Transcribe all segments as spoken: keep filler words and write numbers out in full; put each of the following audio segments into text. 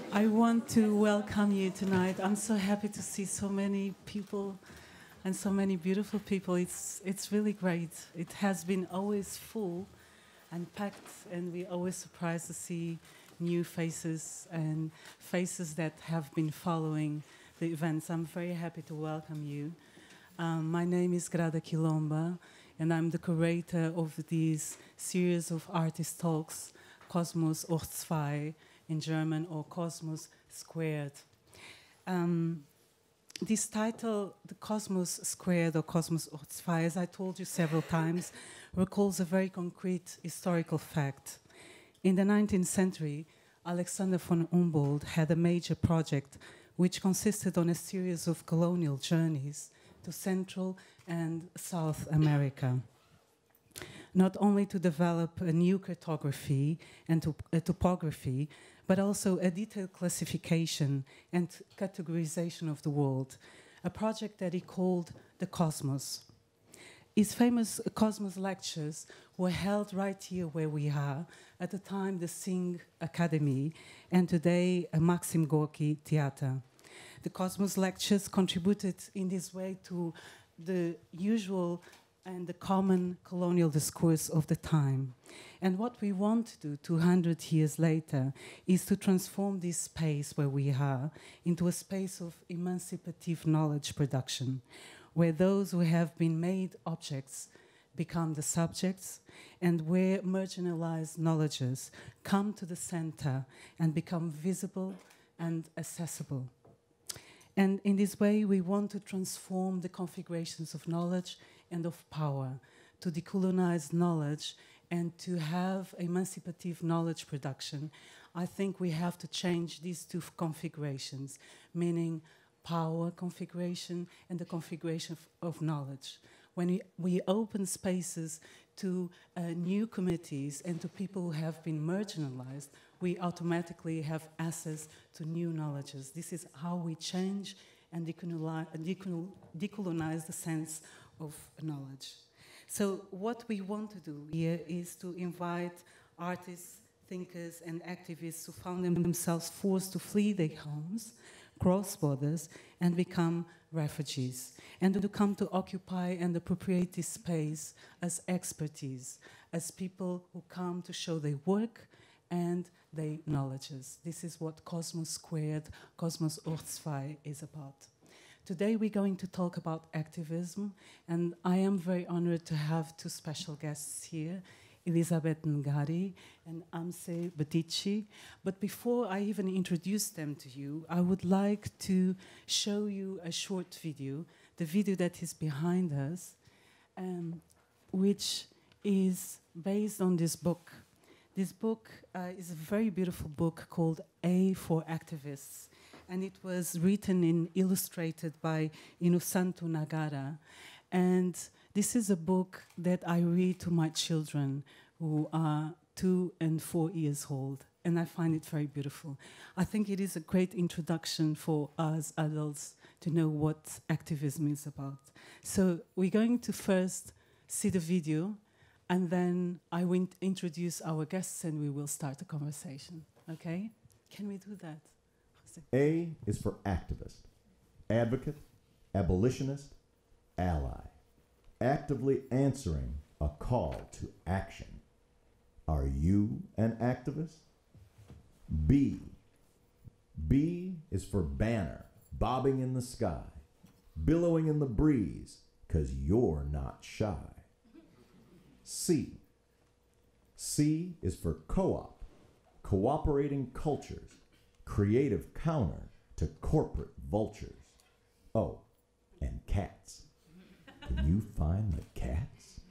I want to welcome you tonight. I'm so happy to see so many people and so many beautiful people. It's, it's really great. It has been always full and packed, and we're always surprised to see new faces and faces that have been following the events. I'm very happy to welcome you. Um, my name is Grada Kilomba, and I'm the curator of this series of artist talks, Kosmos zwei, in German, or Kosmos squared. Um, this title, the Kosmos squared or Kosmos zwei, as I told you several times, recalls a very concrete historical fact. In the nineteenth century, Alexander von Humboldt had a major project which consisted on a series of colonial journeys to Central and South America, not only to develop a new cartography and to, a topography, but also a detailed classification and categorization of the world, a project that he called the Kosmos. His famous Kosmos lectures were held right here where we are, at the time the Singakademie, and today a Maxim Gorki Theatre. The Kosmos lectures contributed in this way to the usual and the common colonial discourse of the time. And what we want to do two hundred years later is to transform this space where we are into a space of emancipative knowledge production, where those who have been made objects become the subjects, and where marginalized knowledges come to the center and become visible and accessible. And in this way, we want to transform the configurations of knowledge and of power, to decolonize knowledge and to have emancipative knowledge production. I think we have to change these two configurations, meaning power configuration and the configuration of, of knowledge. When we, we open spaces to uh, new communities and to people who have been marginalized, we automatically have access to new knowledges. This is how we change and decolonize, decolonize the sense of knowledge. So what we want to do here is to invite artists, thinkers, and activists who found themselves forced to flee their homes, cross borders, and become refugees, and to come to occupy and appropriate this space as expertise, as people who come to show their work and their knowledges. This is what Kosmos squared, Kosmos zwei is about. Today we're going to talk about activism, and I am very honored to have two special guests here, Elizabeth Ngari and Hamze Bytyci. But before I even introduce them to you, I would like to show you a short video, the video that is behind us, um, which is based on this book. This book uh, is a very beautiful book called A for Activists, and it was written and illustrated by Innocento Nagara. And this is a book that I read to my children who are two and four years old, and I find it very beautiful. I think it is a great introduction for us adults to know what activism is about. So we're going to first see the video, and then I will introduce our guests and we will start the conversation, okay? Can we do that? A is for activist, advocate, abolitionist, ally, actively answering a call to action. Are you an activist? B. B is for banner, bobbing in the sky, billowing in the breeze, 'cause you're not shy. C. C is for co-op, cooperating cultures, creative counter to corporate vultures. Oh, and cats. Can you find the cats?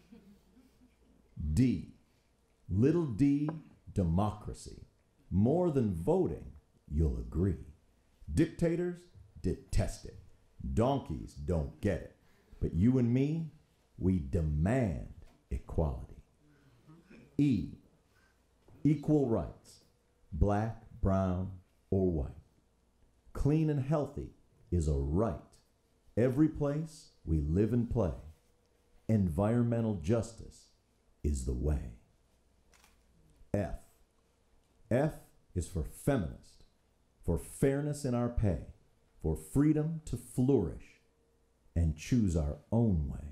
D. Little d, democracy. More than voting, you'll agree. Dictators detest it. Donkeys don't get it. But you and me, we demand equality. E. Equal rights. Black, brown, or white. Clean and healthy is a right. Every place we live and play. Environmental justice is the way. F. F is for feminist, for fairness in our pay, for freedom to flourish and choose our own way.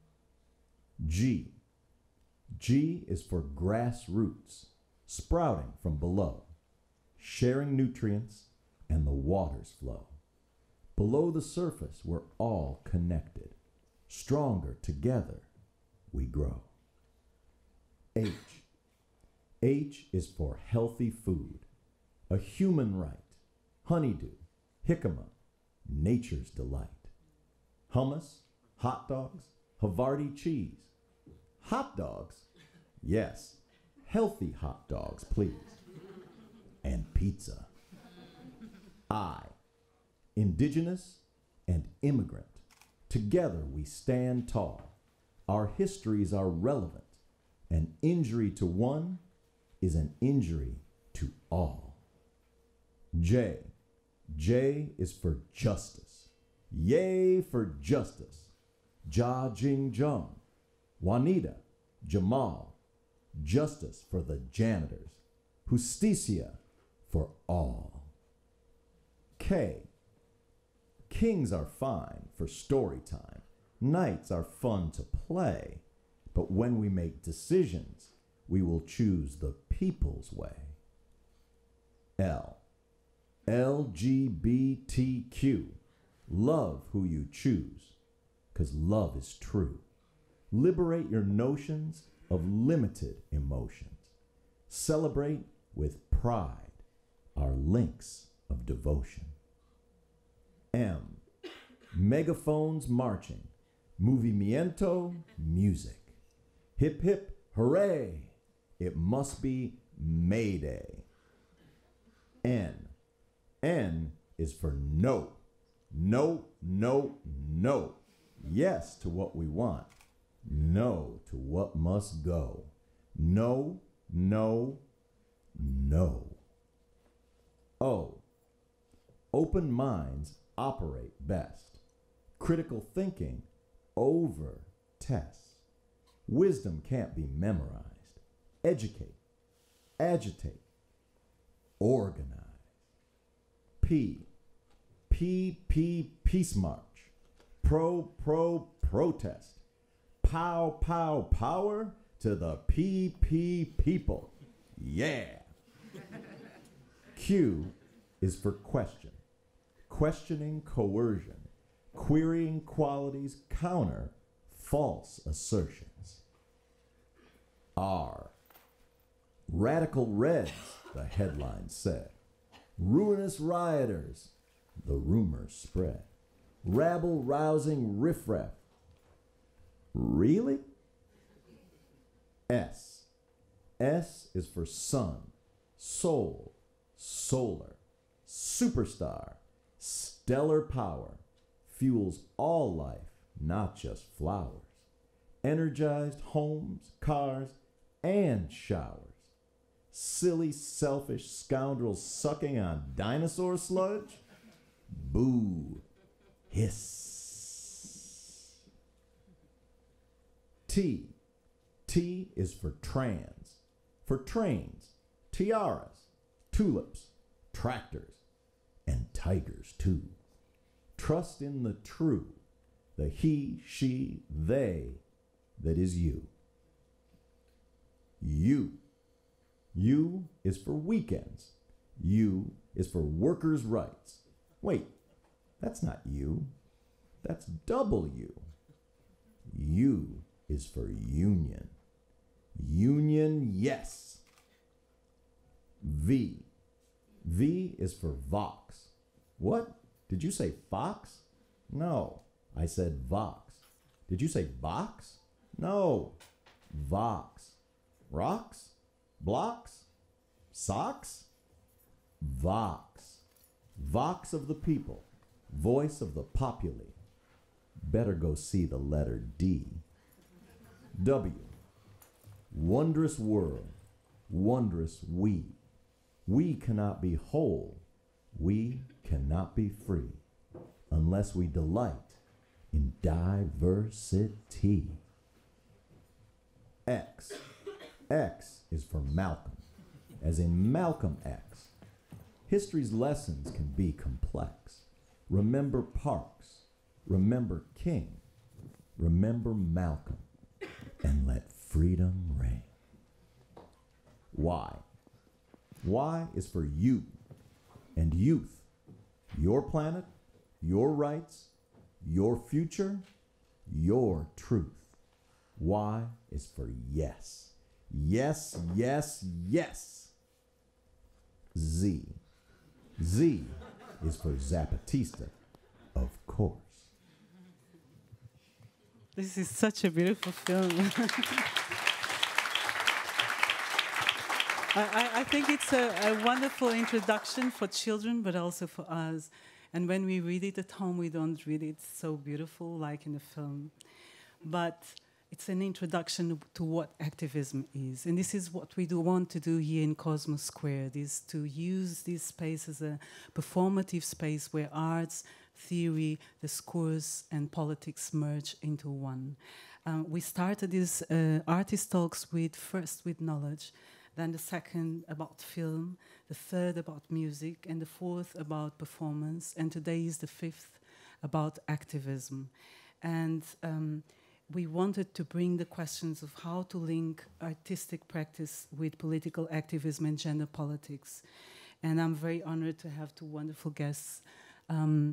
G. G is for grassroots, sprouting from below, sharing nutrients and the waters flow. Below the surface, we're all connected. Stronger together, we grow. H. H is for healthy food, a human right, honeydew, jicama, nature's delight. Hummus, hot dogs, Havarti cheese. Hot dogs? Yes, healthy hot dogs, please. And pizza. I, indigenous and immigrant. Together we stand tall. Our histories are relevant. An injury to one is an injury to all. J. J is for justice. Yay for justice. Ja Jing Jung. Juanita, Jamal. Justice for the janitors. Justicia for all. K. Kings are fine for story time. Nights are fun to play. But when we make decisions, we will choose the people's way. L. L G B T Q. Love who you choose, because love is true. Liberate your notions of limited emotions. Celebrate with pride our links of devotion. M. Megaphones marching. Movimiento music. Hip hip hooray. It must be May Day. N. N is for no. No, no, no. Yes to what we want. No to what must go. No, no, no. O. Open minds operate best. Critical thinking over tests. Wisdom can't be memorized. Educate, agitate, organize. P. P, P, peace march. Pro, pro, protest. Pow, pow, power to the P P people. Yeah. Q is for question. Questioning coercion. Querying qualities counter false assertions. R. Radical Reds, the headline said. Ruinous rioters, the rumors spread. Rabble-rousing riffraff. Really? S. S is for sun, soul, solar, superstar, stellar power. Fuels all life, not just flowers. Energized homes, cars, and showers. Silly, selfish scoundrels sucking on dinosaur sludge? Boo. Hiss. T. T is for trans. For trains, tiaras, tulips, tractors, and tigers too. Trust in the true, the he, she, they that is you. U. U is for weekends. U is for workers' rights. Wait, that's not you. That's double U. U is for union. Union, yes. V. V is for Vox. What? Did you say Fox? No, I said Vox. Did you say Vox? No, Vox. Rocks? Blocks? Socks? Vox. Vox of the people. Voice of the populi. Better go see the letter D. W. Wondrous world. Wondrous we. We cannot be whole. We cannot be free unless we delight in diversity. X. X is for Malcolm, as in Malcolm X. History's lessons can be complex. Remember Parks, remember King, remember Malcolm, and let freedom reign. Why? Y is for you and youth. Your planet, your rights, your future, your truth. Y is for yes. Yes, yes, yes. Z. Z is for Zapatista, of course. This is such a beautiful film. I, I, I think it's a, a wonderful introduction for children, but also for us. And when we read it at home, we don't read it so beautiful like in the film. But it's an introduction to what activism is. And this is what we do want to do here in Kosmos Square, is to use this space as a performative space where arts, theory, discourse, and politics merge into one. Um, we started these uh, artist talks with first with knowledge, then the second about film, the third about music, and the fourth about performance, and today is the fifth about activism. And um, we wanted to bring the questions of how to link artistic practice with political activism and gender politics. And I'm very honored to have two wonderful guests, um,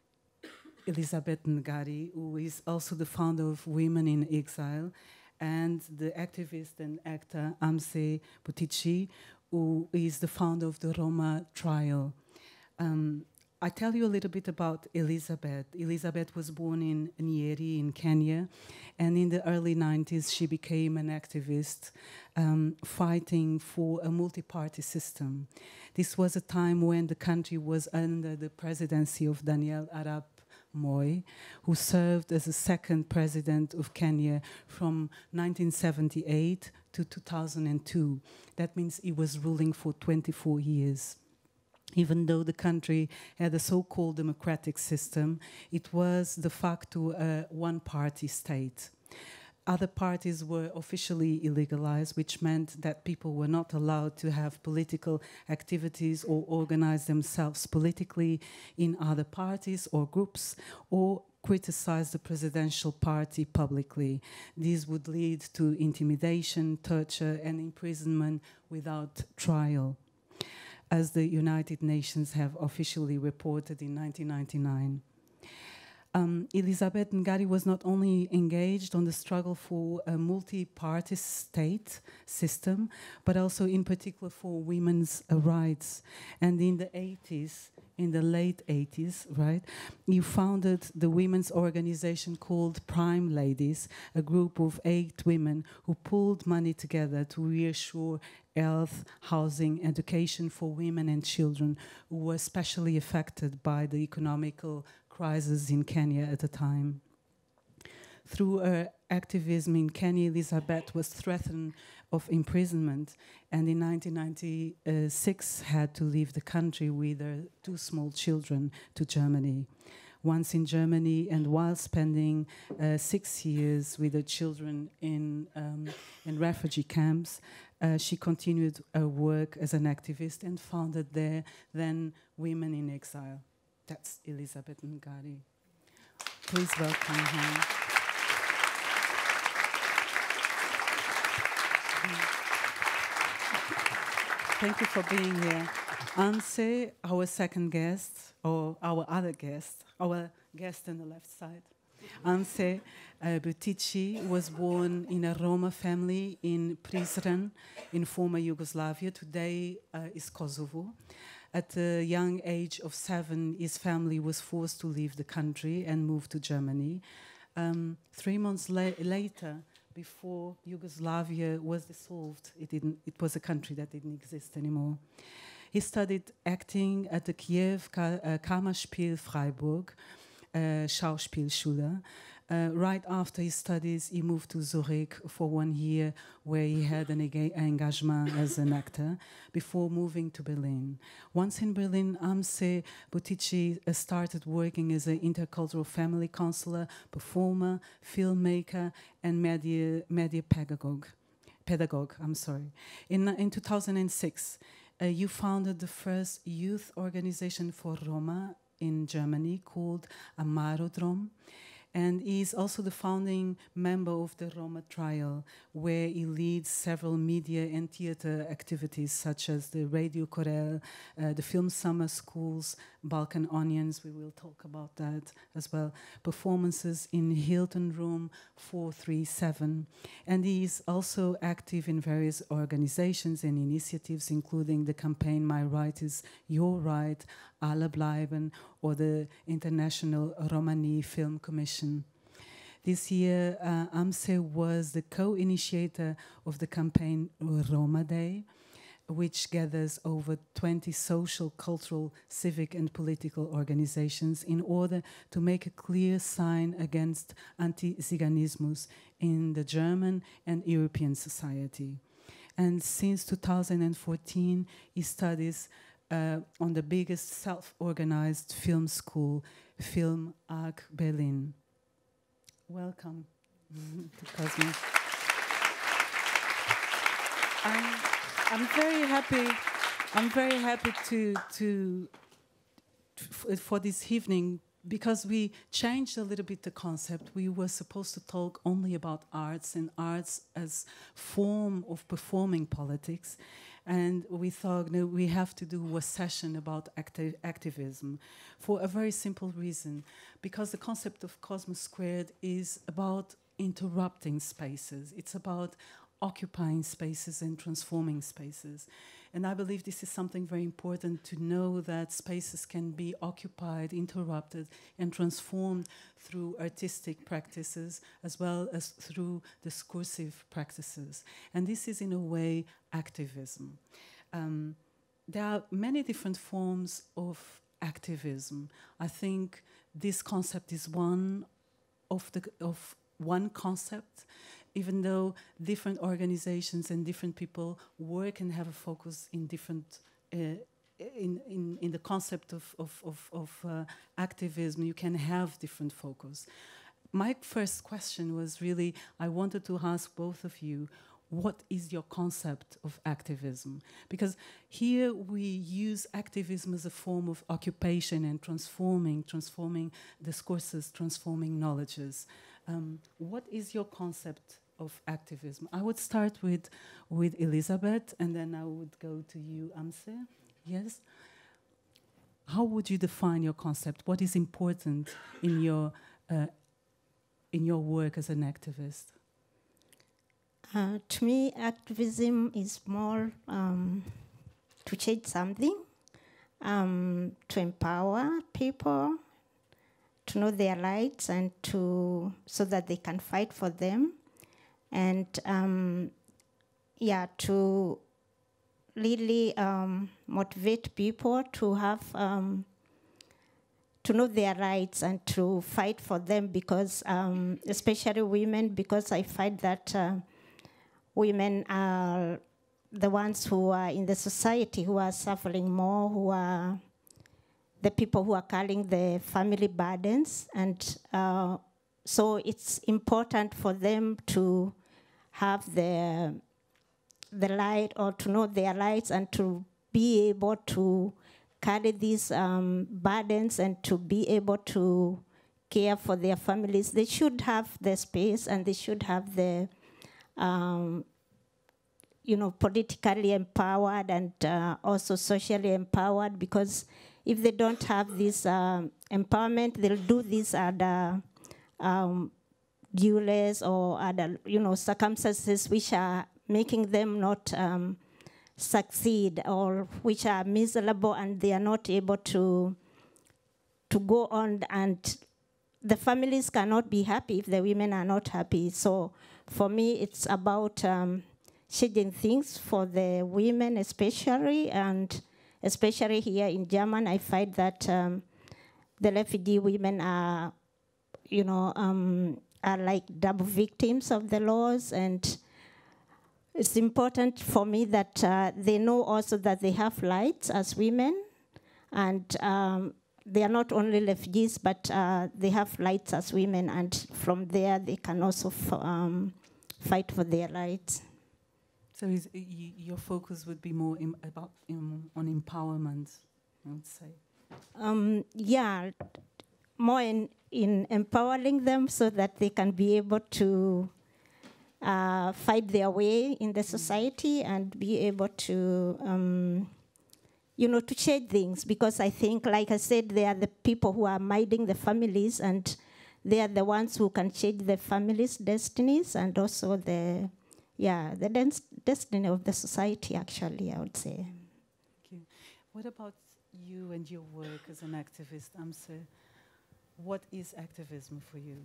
Elizabeth Ngari, who is also the founder of Women in Exile, and the activist and actor Hamze Bytyci, who is the founder of the RomaTrial. Um, I tell you a little bit about Elizabeth. Elizabeth was born in Nyeri in Kenya, and in the early nineties she became an activist um, fighting for a multi-party system. This was a time when the country was under the presidency of Daniel Arap Moi, who served as the second president of Kenya from nineteen seventy-eight to two thousand two. That means he was ruling for twenty-four years. Even though the country had a so-called democratic system, it was de facto a one-party state. Other parties were officially illegalized, which meant that people were not allowed to have political activities or organize themselves politically in other parties or groups, or criticize the presidential party publicly. These would lead to intimidation, torture, and imprisonment without trial, as the United Nations have officially reported in nineteen ninety-nine. Um, Elizabeth Ngari was not only engaged on the struggle for a multi-party state system, but also in particular for women's uh, rights. And in the eighties, in the late eighties, right, you founded the women's organization called Prime Ladies, a group of eight women who pulled money together to reassure health, housing, education for women and children who were especially affected by the economical crisis in Kenya at the time. Through her activism in Kenya, Elizabeth was threatened of imprisonment, and in nineteen ninety-six had to leave the country with her two small children to Germany. Once in Germany, and while spending uh, six years with her children in, um, in refugee camps, uh, she continued her work as an activist and founded there then Women in Exile. That's Elizabeth Ngari. Please welcome her. Thank you for being here. Hamze, our second guest, or our other guest, our guest on the left side. Hamze uh, Bytyci was born in a Roma family in Prizren, in former Yugoslavia. Today uh, is Kosovo. At the young age of seven, his family was forced to leave the country and move to Germany. Um, three months la later, before Yugoslavia was dissolved, it, didn't, it was a country that didn't exist anymore. He studied acting at the Kiev Ka uh, Kammerspiel Freiburg, uh, Schauspielschule. Uh, right after his studies, he moved to Zurich for one year, where he had an engagement as an actor, before moving to Berlin. Once in Berlin, Hamze Bytyci uh, started working as an intercultural family counselor, performer, filmmaker, and media, media pedagogue. Pedagogue, I'm sorry. In, in two thousand six, uh, you founded the first youth organization for Roma in Germany called RomaTrial. And he is also the founding member of the RomaTrial, where he leads several media and theater activities, such as the Radio Chorale, uh, the film summer schools, Balkan Onions, we will talk about that as well, performances in Hilton Room four three seven. And he is also active in various organizations and initiatives, including the campaign My Right is Your Right, Alle Bleiben, or the International Romani Film Commission. This year, uh, Hamze was the co-initiator of the campaign Roma Day, which gathers over twenty social, cultural, civic and political organizations in order to make a clear sign against anti-Ziganismus in the German and European society. And since two thousand fourteen, he studies uh, on the biggest self-organized film school, Film A G Berlin. Welcome to Cosmos. I'm, I'm very happy. I'm very happy to to f for this evening, because we changed a little bit the concept. We were supposed to talk only about arts and arts as form of performing politics, and we thought, no, we have to do a session about acti activism for a very simple reason, because the concept of Kosmos squared is about interrupting spaces. It's about occupying spaces and transforming spaces. And I believe this is something very important to know, that spaces can be occupied, interrupted, and transformed through artistic practices as well as through discursive practices. And this is, in a way, activism. Um, there are many different forms of activism. I think this concept is one of the of one concept, even though different organizations and different people work and have a focus in different, uh, in, in, in the concept of, of, of, of uh, activism, you can have different focus. My first question was really, I wanted to ask both of you, what is your concept of activism? Because here we use activism as a form of occupation and transforming, transforming discourses, transforming knowledges. Um, what is your concept of activism? I would start with, with Elizabeth, and then I would go to you, Hamze. Yes? How would you define your concept? What is important in your, uh, in your work as an activist? Uh, to me, activism is more um, to change something, um, to empower people, to know their rights, and to so that they can fight for them, and um, yeah, to really um, motivate people to have um, to know their rights and to fight for them, because um, especially women, because I find that uh, women are the ones who are in the society who are suffering more, who are the people who are carrying the family burdens. And uh, so it's important for them to have the, the right, or to know their rights, and to be able to carry these um, burdens and to be able to care for their families. They should have the space, and they should have the Um, you know, politically empowered, and uh, also socially empowered, because if they don't have this um, empowerment, they'll do these other um, duties or other, you know, circumstances which are making them not um, succeed, or which are miserable, and they are not able to to go on, and the families cannot be happy if the women are not happy. So for me, it's about um, changing things for the women especially, and especially here in Germany, I find that um, the refugee women are, you know, um, are like double victims of the laws, and it's important for me that uh, they know also that they have rights as women, and um, they are not only refugees, but uh, they have rights as women, and from there they can also f um, fight for their rights. So is, y your focus would be more im about im on empowerment, I would say. Um, yeah, more in, in empowering them so that they can be able to uh, find their way in the society and be able to, um, you know, to change things. Because I think, like I said, they are the people who are minding the families, and they are the ones who can change the families' destinies and also the, yeah, the destiny of the society, actually, I would say. Thank you. What about you and your work as an activist, Hamze? What is activism for you?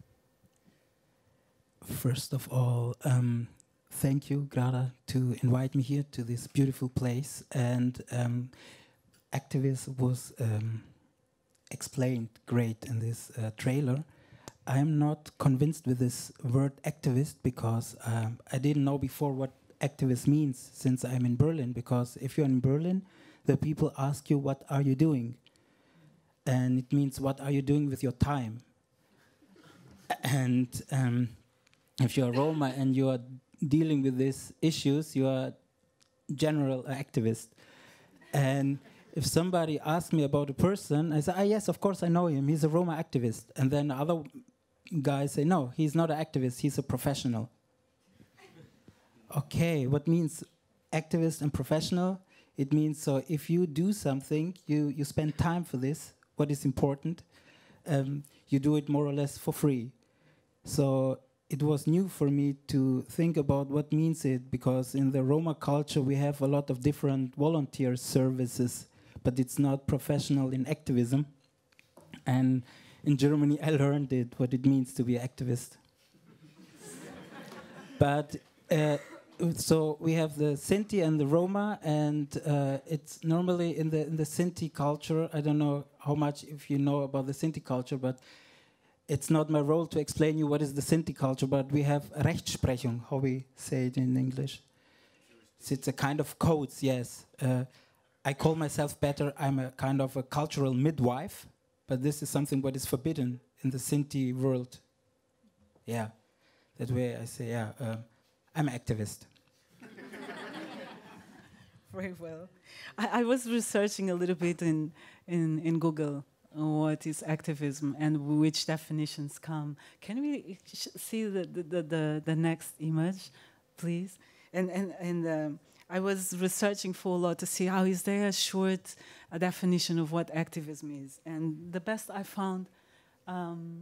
First of all, um, thank you, Grada, to invite me here to this beautiful place. And um, activism was um, explained great in this uh, trailer. I'm not convinced with this word activist because um, I didn't know before what activist means since I'm in Berlin. Because if you're in Berlin, the people ask you, what are you doing? And it means, what are you doing with your time? And um, if you're a Roma and you are dealing with these issues, you are general activist. And if somebody asks me about a person, I say, ah, yes, of course I know him. He's a Roma activist. And then other guys say, no, he's not an activist. He's a professional. Okay, what means activist and professional? It means, so if you do something, you, you spend time for this, what is important, um, you do it more or less for free. So it was new for me to think about what means it, because in the Roma culture we have a lot of different volunteer services, but it's not professional in activism. And in Germany I learned it, what it means to be an activist. But uh, so we have the Sinti and the Roma, and uh, it's normally in the in the Sinti culture. I don't know how much if you know about the Sinti culture, but it's not my role to explain you what is the Sinti culture. But we have Rechtsprechung, how we say it in English. So it's a kind of codes. Yes, uh, I call myself better. I'm a kind of a cultural midwife, but this is something what is forbidden in the Sinti world. Yeah, that way I say yeah. Uh, I'm an activist. Very well. I, I was researching a little bit in, in, in Google on what is activism and which definitions come. Can we sh see the, the, the, the next image, please? And, and, and um, I was researching for a lot to see how is there a short a definition of what activism is. And the best I found um,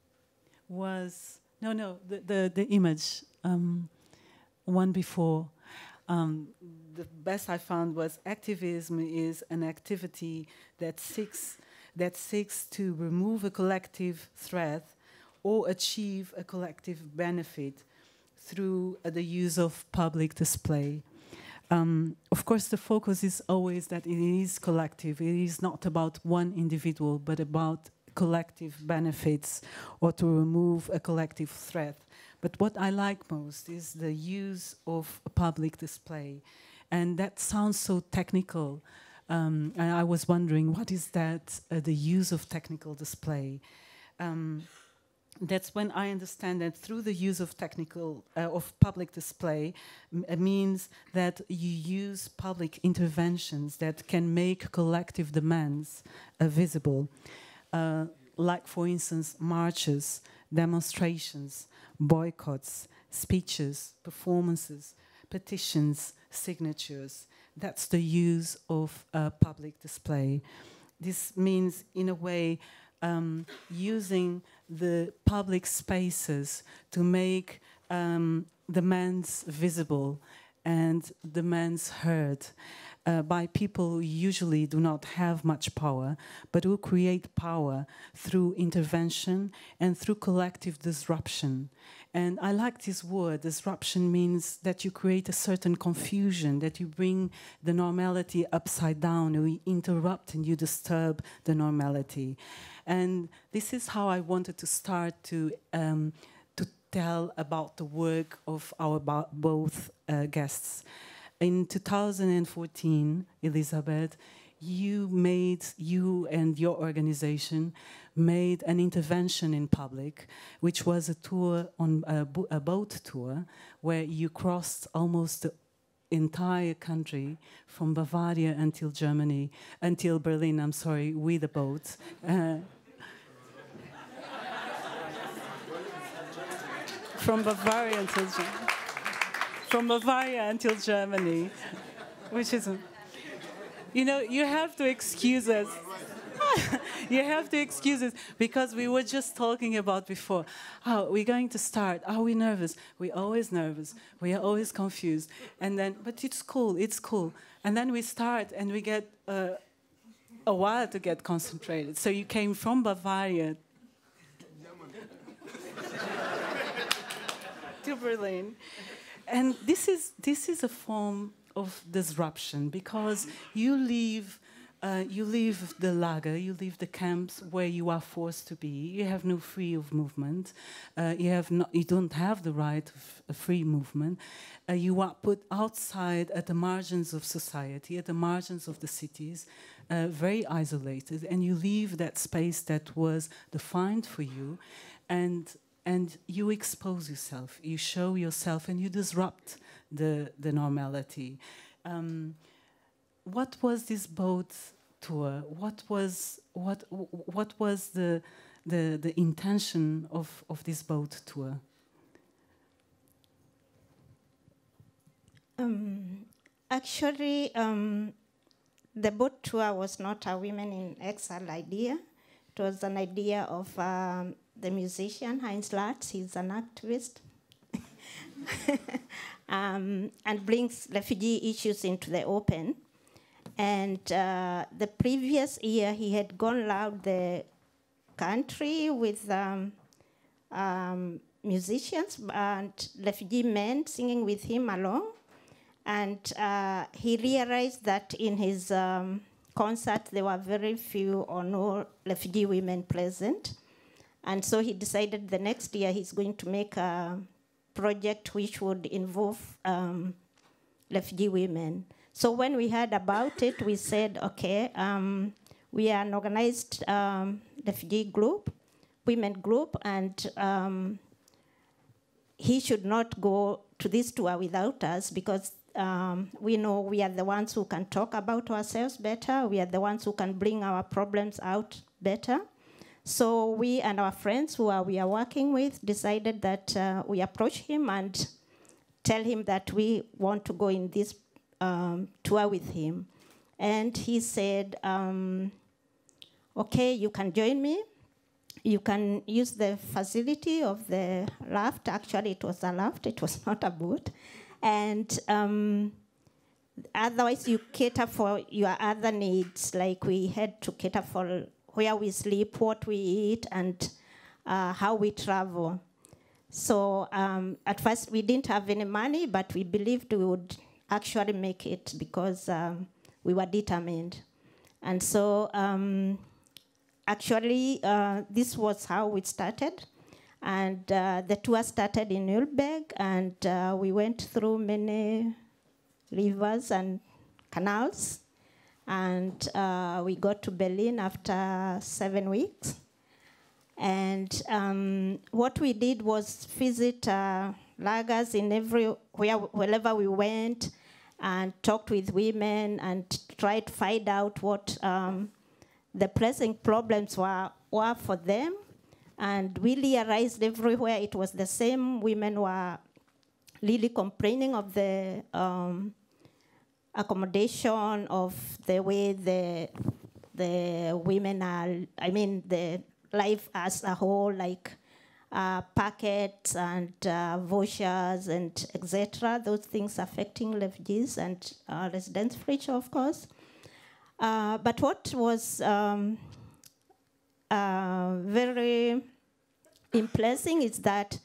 was, no, no, the, the, the image. Um, one before. Um, the best I found was activism is an activity that seeks, that seeks to remove a collective threat or achieve a collective benefit through uh, the use of public display. Um, of course, the focus is always that it is collective. It is not about one individual, but about collective benefits or to remove a collective threat. But what I like most is the use of a public display. And that sounds so technical. Um, and I was wondering, what is that, uh, the use of technical display? Um, that's when I understand that through the use of technical, uh, of public display, m it means that you use public interventions that can make collective demands uh, visible. Uh, like, for instance, marches, demonstrations, boycotts, speeches, performances, petitions, signatures. That's the use of uh, public display. This means, in a way, um, using the public spaces to make um, demands visible and demands heard uh, by people who usually do not have much power, but who create power through intervention and through collective disruption. And I like this word. Disruption means that you create a certain confusion, that you bring the normality upside down, you interrupt and you disturb the normality. And this is how I wanted to start to um, to tell about the work of our both uh, guests. In two thousand fourteen, Elizabeth, you made, you and your organization made an intervention in public, which was a tour, on a, bo a boat tour, where you crossed almost the entire country from Bavaria until Germany, until Berlin, I'm sorry, with a boat. Uh, from Bavaria until Germany. From Bavaria until Germany, which is, you know, you have to excuse us. You have to excuse us because we were just talking about before. Oh, we're going to start. Are we nervous? We're always nervous. We are always confused. And then, but it's cool. It's cool. And then we start, and we get uh, a while to get concentrated. So you came from Bavaria to Berlin, and this is this is a form of disruption because you leave. Uh, you leave the lager, you leave the camps where you are forced to be. You have no free of movement. Uh, you have no, you don't have the right of a free movement. Uh, you are put outside at the margins of society, at the margins of the cities, uh, very isolated, and you leave that space that was defined for you, and and you expose yourself. You show yourself, and you disrupt the the normality. Um, What was this boat tour? What was what what was the the the intention of of this boat tour? Um, actually, um, the boat tour was not a Women in Exile idea. It was an idea of um, the musician Heinz Latz. He's an activist. um, and brings refugee issues into the open. And uh, the previous year, he had gone around the country with um, um, musicians and refugee men singing with him along. And uh, he realized that in his um, concert, there were very few or no refugee women present. And so he decided the next year he's going to make a project which would involve um, refugee women. So when we heard about it, we said, okay, um, we are an organized um, refugee group, women group, and um, he should not go to this tour without us because um, we know we are the ones who can talk about ourselves better. We are the ones who can bring our problems out better. So we and our friends who are, we are working with decided that uh, we approach him and tell him that we want to go in this Um, tour with him. And he said, um, okay, you can join me. You can use the facility of the raft. Actually, it was a raft. It was not a boat. And um, otherwise, you cater for your other needs. Like we had to cater for where we sleep, what we eat, and uh, how we travel. So um, at first, we didn't have any money, but we believed we would actually make it because um, we were determined. And so um, actually uh, this was how it started. And uh, the tour started in Nuremberg, and uh, we went through many rivers and canals. And uh, we got to Berlin after seven weeks. And um, what we did was visit uh, lagers in every, where, wherever we went, and talked with women and tried to find out what um, the pressing problems were, were for them. And we realized everywhere it was the same. Women were really complaining of the um, accommodation, of the way the, the women are, I mean, the life as a whole, like Uh, packets and uh, vouchers and et cetera. Those things affecting refugees and uh, residents free, of course. Uh, but what was um, uh, very impressive is that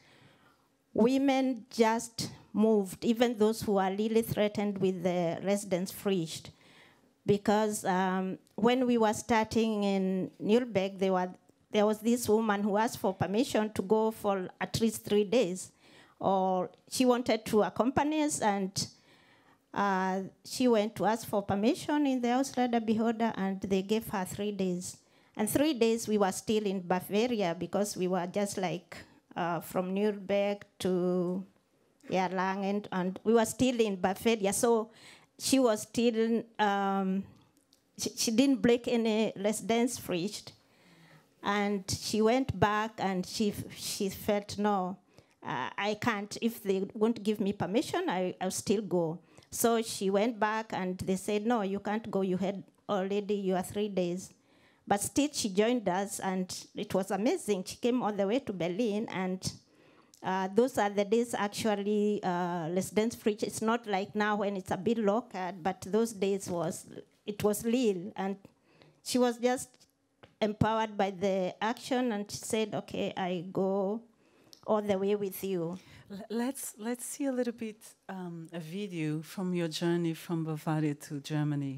women just moved, even those who are really threatened with the residence free. Because um, when we were starting in Nuremberg, they were There was this woman who asked for permission to go for at least three days. Or she wanted to accompany us, and Uh, she went to ask for permission in the Ausländer and they gave her three days. And three days we were still in Bavaria because we were just like uh, from Nuremberg to Erlangen, and we were still in Bavaria. So she was still, um, she, she didn't break any residence fridge. And she went back and she, she felt, no, uh, I can't. If they won't give me permission, I, I'll still go. So she went back and they said, no, you can't go. You had already your three days. But still she joined us and it was amazing. She came all the way to Berlin and uh, those are the days actually uh, residence free. It's not like now when it's a bit local, but those days was, it was real. And she was just empowered by the action and she said, okay, I go all the way with you. Let's let's see a little bit um, a video from your journey from Bavaria to Germany.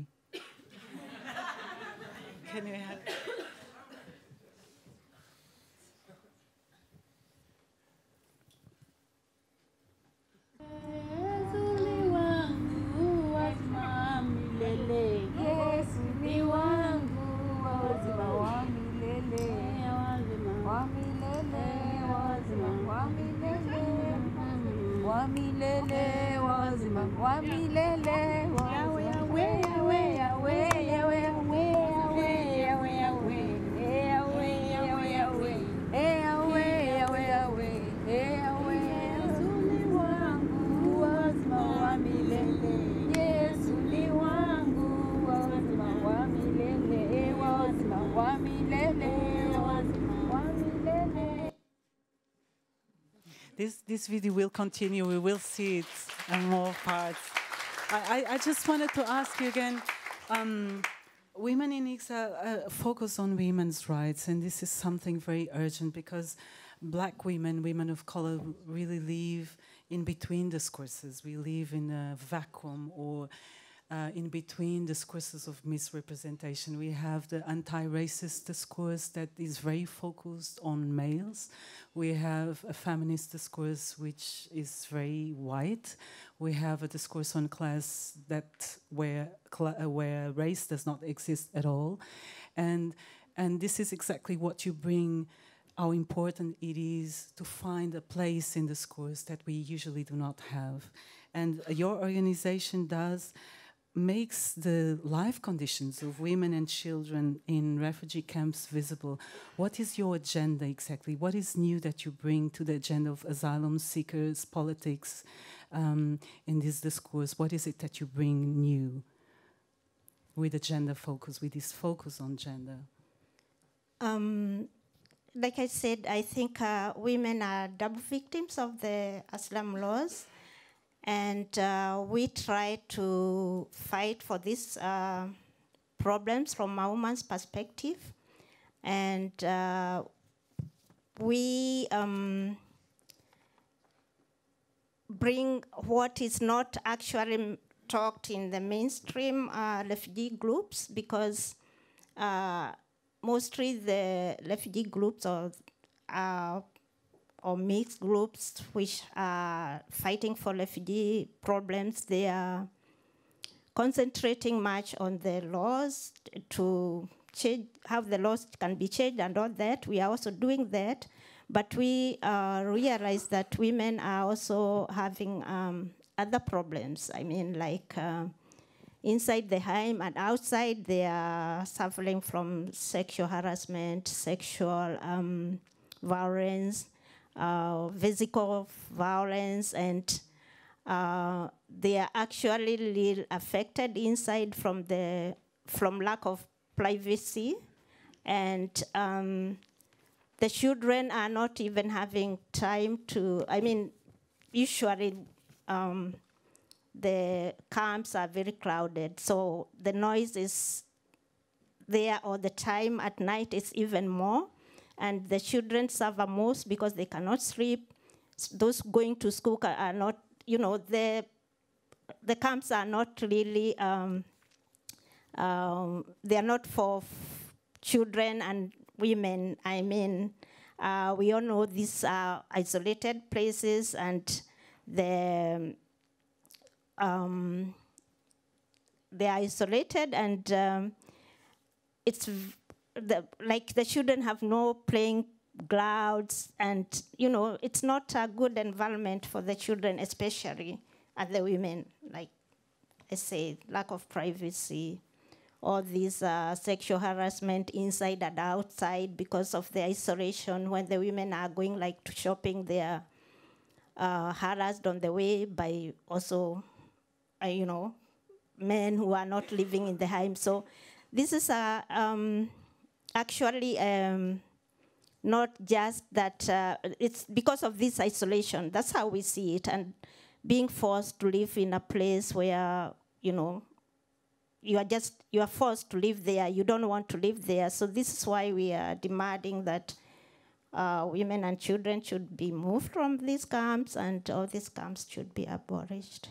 Can you have? Wamilele wazima, wamilele wazima, yawe yawe yawe yawe yawe yawe yawe yawe yawe yawe yawe yawe yawe yawe Yesu ni wangu wazima wamilele, Yesu ni wangu wazima wamilele, wazima wamilele wazima wamilele. This, this video will continue. We will see it in more parts. I, I, I just wanted to ask you again, um, Women in Exile uh, focus on women's rights, and this is something very urgent because black women, women of color, really live in between discourses. We live in a vacuum or uh, in between discourses of misrepresentation. We have the anti-racist discourse that is very focused on males. We have a feminist discourse which is very white. We have a discourse on class that where cl uh, where race does not exist at all, and and this is exactly what you bring. How important it is to find a place in discourse that we usually do not have, and uh, your organization does. Makes the life conditions of women and children in refugee camps visible. What is your agenda exactly? What is new that you bring to the agenda of asylum seekers, politics, um, in this discourse? What is it that you bring new with the gender focus, with this focus on gender? Um, like I said, I think uh, women are double victims of the asylum laws. And uh, we try to fight for these uh, problems from a woman's perspective. And uh, we um, bring what is not actually talked in the mainstream uh, refugee groups, because uh, mostly the refugee groups are uh, or mixed groups which are fighting for refugee problems, they are concentrating much on the laws to change, how the laws can be changed and all that. We are also doing that, but we uh, realize that women are also having um, other problems. I mean, like uh, inside the home and outside, they are suffering from sexual harassment, sexual um, violence, Uh, physical violence, and uh, they are actually really affected inside from the from lack of privacy, and um, the children are not even having time to. I mean, usually um, the camps are very crowded, so the noise is there all the time. At night, it's even more. And the children suffer most because they cannot sleep. Those going to school are not, you know, the, the camps are not really, um, um, they are not for children and women. I mean, uh, we all know these are isolated places, and the, um, they are isolated, and um, it's the, like the children have no playing grounds, and you know it's not a good environment for the children, especially and the women. Like I say, lack of privacy, all these uh, sexual harassment inside and outside because of the isolation. When the women are going like to shopping, they are uh, harassed on the way by also, uh, you know, men who are not living in the home. So this is a, um, actually um, not just that, uh, it's because of this isolation. That's how we see it. And being forced to live in a place where, you know, you are just, you are forced to live there. You don't want to live there. So this is why we are demanding that uh, women and children should be moved from these camps, and all these camps should be abolished.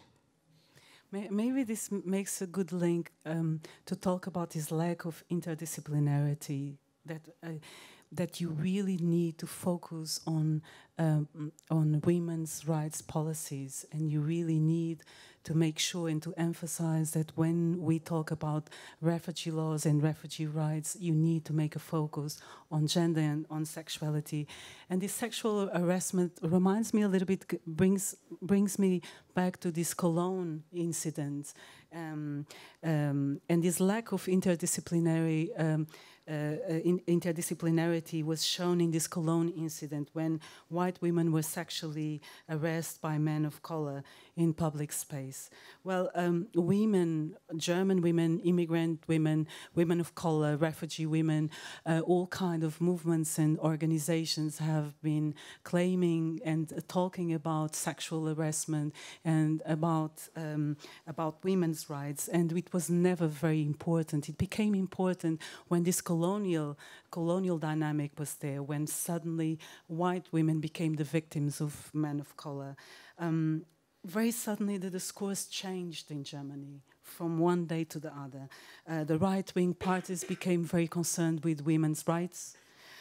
Maybe this makes a good link um, to talk about this lack of interdisciplinarity, that uh, that you really need to focus on um, on women's rights policies, and you really need to make sure and to emphasize that when we talk about refugee laws and refugee rights, you need to make a focus on gender and on sexuality. And this sexual harassment reminds me a little bit, brings brings me back to this Cologne incident, um, um, and this lack of interdisciplinary um, uh, in interdisciplinarity was shown in this Cologne incident when white women were sexually harassed by men of color in public space. Well, um, women, German women, immigrant women, women of color, refugee women, uh, all kind of movements and organizations have been claiming and uh, talking about sexual harassment and about um, about women's rights, and it was never very important. It became important when this colonial colonial dynamic was there, when suddenly white women became the victims of men of color. Um, very suddenly the discourse changed in Germany from one day to the other. Uh, the right-wing parties became very concerned with women's rights.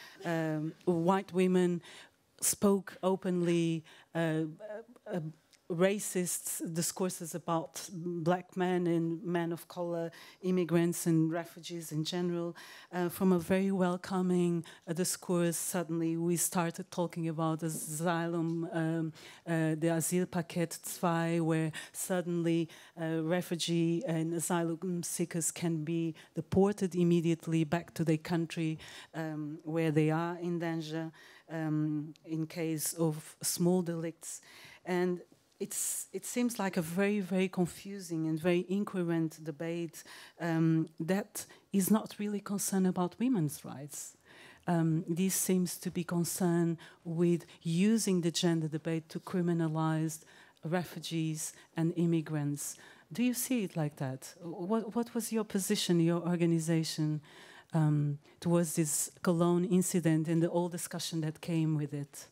Um, white women spoke openly uh, uh, racist discourses about black men and men of color, immigrants and refugees in general. Uh, from a very welcoming uh, discourse, suddenly we started talking about asylum, um, uh, the Asylpaket two, where suddenly uh, refugee and asylum seekers can be deported immediately back to their country um, where they are in danger um, in case of small delicts. And It's, it seems like a very, very confusing and very incoherent debate um, that is not really concerned about women's rights. Um, this seems to be concerned with using the gender debate to criminalize refugees and immigrants. Do you see it like that? What, what was your position, your organization, um, towards this Cologne incident and the whole discussion that came with it?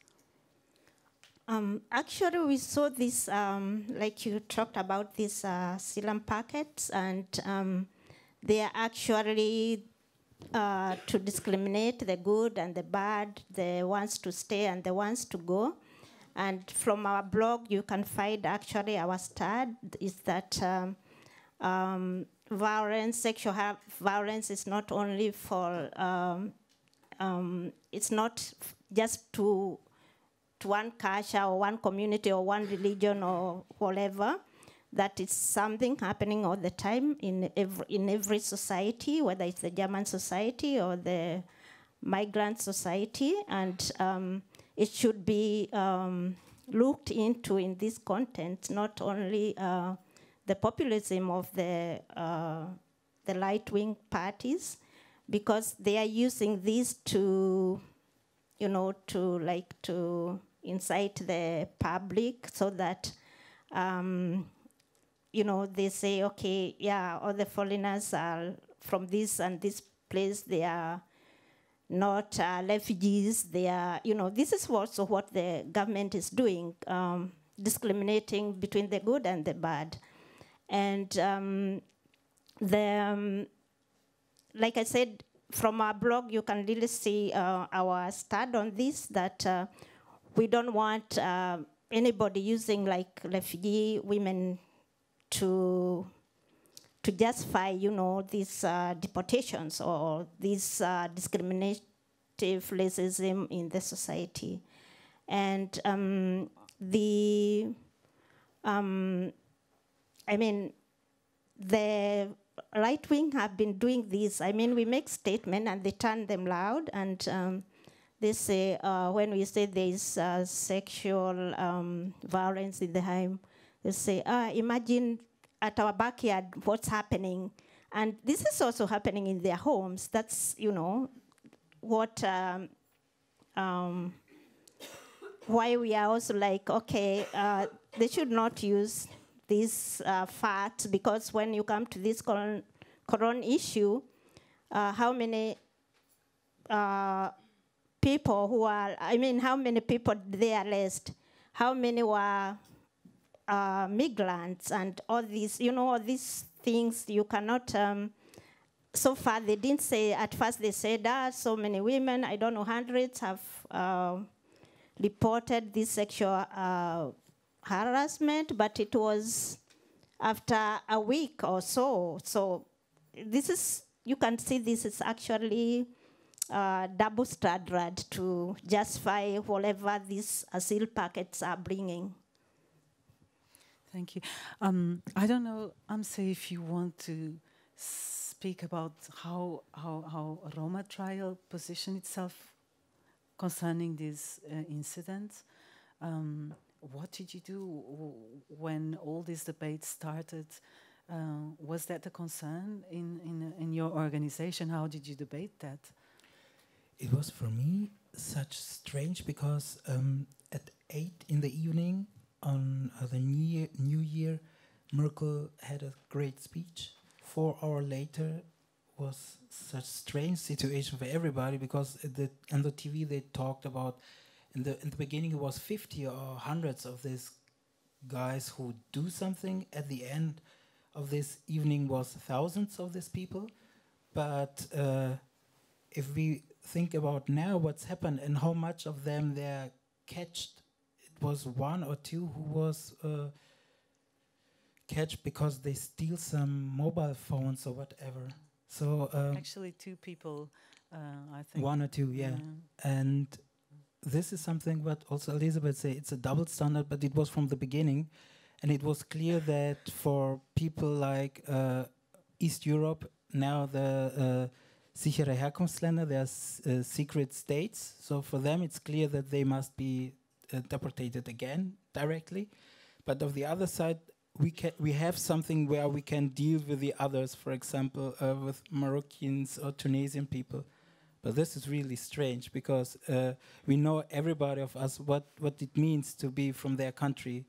Um, actually, we saw this, um, like you talked about, these uh, asylum packets, and um, they are actually uh, to discriminate the good and the bad, the ones to stay and the ones to go. And from our blog, you can find actually our stat is that um, um, violence, sexual violence is not only for, um, um, it's not just to to one culture or one community or one religion or whatever, that it's something happening all the time in every, in every society, whether it's the German society or the migrant society, and um, it should be um, looked into in this content, not only uh, the populism of the, uh, the right-wing parties, because they are using this to, you know, to like to incite the public so that, um, you know, they say, okay, yeah, all the foreigners are from this and this place, they are not uh, refugees, they are, you know, this is also what the government is doing, um, discriminating between the good and the bad. And um, the, um, like I said, from our blog, you can really see uh, our stand on this, that uh, we don't want uh, anybody using like refugee women to to justify, you know, these uh, deportations or this uh, discriminative racism in the society. And um, the, um, I mean, the right wing have been doing this. I mean, we make statements and they turn them loud, and um, they say, uh, when we say there is uh, sexual um, violence in the home, they say, ah, imagine at our backyard what's happening. And this is also happening in their homes. That's, you know, what, um, um, why we are also like, okay, uh, they should not use this uh, fact, because when you come to this coron, coron issue, uh, how many uh, people who are, I mean, how many people they arrest, how many were uh, migrants, and all these, you know, all these things you cannot, um, so far they didn't say, at first they said, ah, so many women, I don't know, hundreds have uh, reported this sexual uh, harassment, but it was after a week or so. So this is, you can see this is actually uh, double-standard to justify whatever these asylum packets are bringing. Thank you. Um, I don't know, Hamze, if you want to speak about how how how RomaTrial positioned itself concerning this uh, incident. Um, what did you do when all this debate started? Uh, was that a concern in, in, in your organization? How did you debate that? It was for me such strange, because um, at eight in the evening on uh, the new year, new year, Merkel had a great speech. Four hours later was such strange situation for everybody, because the, on the T V they talked about, in the, in the beginning it was fifty or hundreds of these guys who do something. At the end of this evening was thousands of these people. But uh, if we think about now what's happened and how much of them they're catched, it was one or two who was uh, catched because they steal some mobile phones or whatever. So um, actually, two people, uh, I think. One or two, yeah. yeah. And this is something what also Elizabeth said, it's a double standard, but it was from the beginning. And it was clear that for people like uh, East Europe, now the uh, sichere Herkunftsländer, they are uh, secret states. So for them, it's clear that they must be uh, deported again directly. But of the other side, we can we have something where we can deal with the others, for example, uh, with Moroccans or Tunisian people. But this is really strange, because uh, we know, everybody of us, what, what it means to be from their country.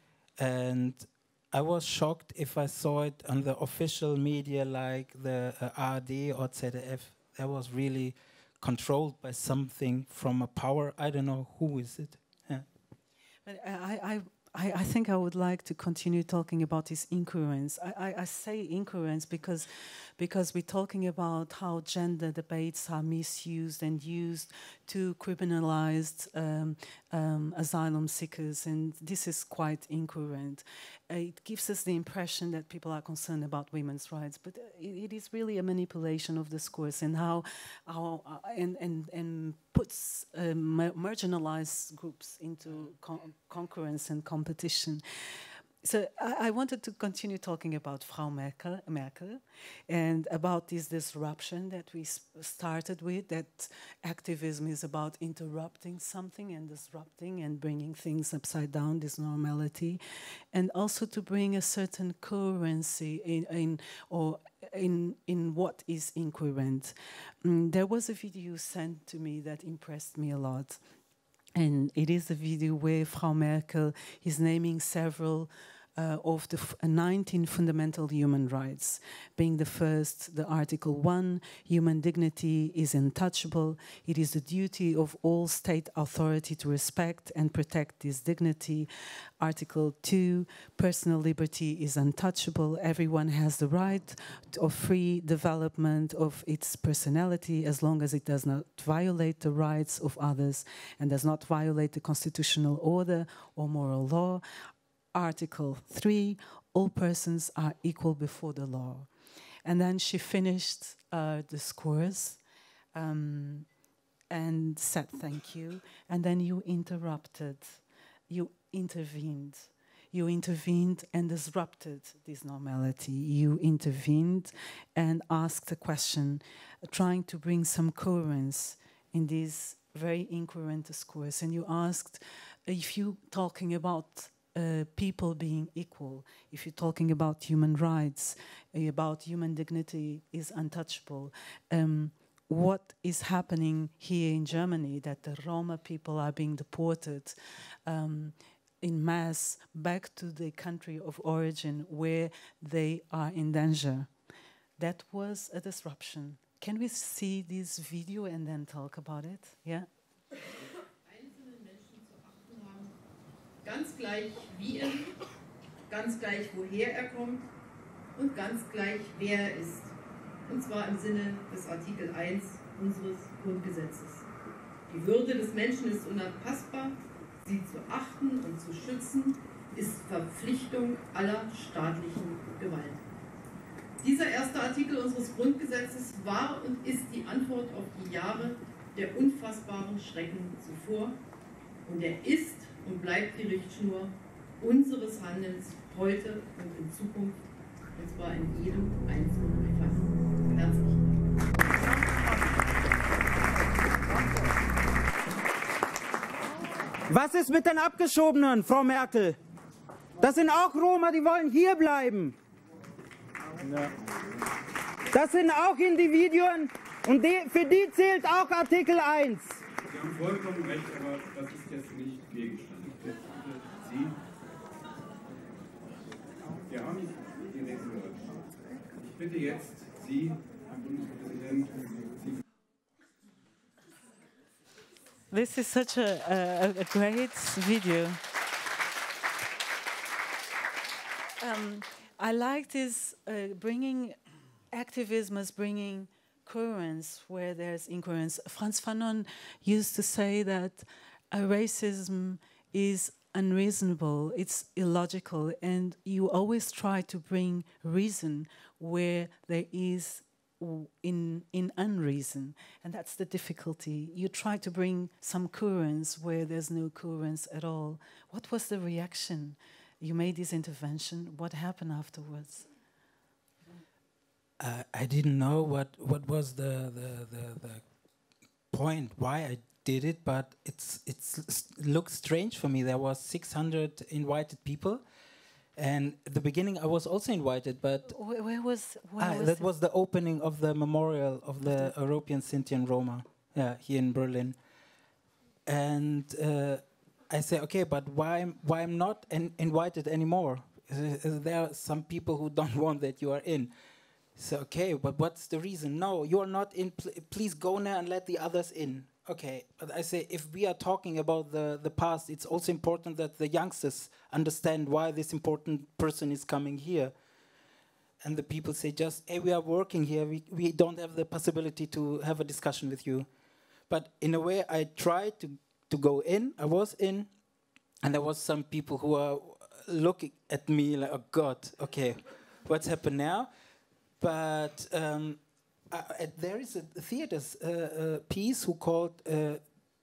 And I was shocked if I saw it on the official media like the uh, R D or Z D F. That was really controlled by something from a power. I don't know who is it. Yeah. But I, I, I, I think I would like to continue talking about this incongruence. I, I, I say incongruence because, because we're talking about how gender debates are misused and used to criminalize um, um, asylum seekers, and this is quite incongruent. Uh, it gives us the impression that people are concerned about women's rights, but uh, it, it is really a manipulation of discourse, and how, how uh, and, and, and puts uh, marginalized groups into con concurrence and competition. So I, I wanted to continue talking about Frau Merkel, Merkel and about this disruption that we s started with, that activism is about interrupting something and disrupting and bringing things upside down, this normality, and also to bring a certain coherency in, in or in, in what is incoherent. Mm, there was a video sent to me that impressed me a lot. And it is a video where Frau Merkel is naming several uh, of the f nineteen fundamental human rights, being the first, the Article one, human dignity is untouchable. It is the duty of all state authority to respect and protect this dignity. Article two, personal liberty is untouchable. Everyone has the right of free development of its personality as long as it does not violate the rights of others and does not violate the constitutional order or moral law. Article three, all persons are equal before the law. And then she finished uh, discourse um, and said thank you. And then you interrupted, you intervened. You intervened and disrupted this normality. You intervened and asked a question, uh, trying to bring some coherence in this very incoherent discourse. And you asked, if you're talking about uh, people being equal, if you're talking about human rights, uh, about human dignity is untouchable, um, what is happening here in Germany, that the Roma people are being deported um, in mass back to the country of origin where they are in danger. That was a disruption. Can we see this video and then talk about it? Yeah. Einzelnen Menschen zu achten haben, ganz gleich wie er lebt, ganz gleich woher er kommt und ganz gleich wer er ist. Und zwar im Sinne des Artikel eins unseres Grundgesetzes. Die Würde des Menschen ist unantastbar, sie zu achten und zu schützen ist Verpflichtung aller staatlichen Gewalt. Dieser erste Artikel unseres Grundgesetzes war und ist die Antwort auf die Jahre der unfassbaren Schrecken zuvor und er ist und bleibt die Richtschnur unseres Handelns heute und in Zukunft, und zwar in jedem einzelnen Fall. Herzlichen Dank. Was ist mit den Abgeschobenen, Frau Merkel? Das sind auch Roma, die wollen hier bleiben. Das sind auch Individuen und die, für die zählt auch Artikel eins. Sie haben vollkommen recht, aber das ist jetzt nicht Gegenstand. Jetzt bitte Sie. Wir haben die nächste gehört. Ich bitte jetzt Sie, Herr Bundespräsident, Sie. This is such a, a, a great video. Um, I like this uh, bringing activism as bringing coherence where there's incoherence. Frantz Fanon used to say that uh, racism is unreasonable, it's illogical, and you always try to bring reason where there is in in unreason, and that's the difficulty. You try to bring some coherence where there's no coherence at all. What was the reaction? You made this intervention. What happened afterwards? Uh, I didn't know what, what was the, the, the, the point, why I did it, but it's, it's, it looks strange for me. There was six hundred invited people, and at the beginning I was also invited, but... Where, where was... Where ah, was that was the opening of the memorial of the European Sinti and Roma, yeah, here in Berlin. And... Uh, I say, okay, but why, why I'm not in invited anymore? Is, is there are some people who don't want that you are in. So, okay, but what's the reason? No, you are not in, pl please go now and let the others in. Okay, but I say, if we are talking about the, the past, it's also important that the youngsters understand why this important person is coming here. And the people say just, hey, we are working here, we, we don't have the possibility to have a discussion with you. But in a way, I tried to to go in, I was in, and there was some people who are looking at me like, oh God, okay, what's happened now? But um, uh, uh, there is a theater uh, uh, piece who called uh,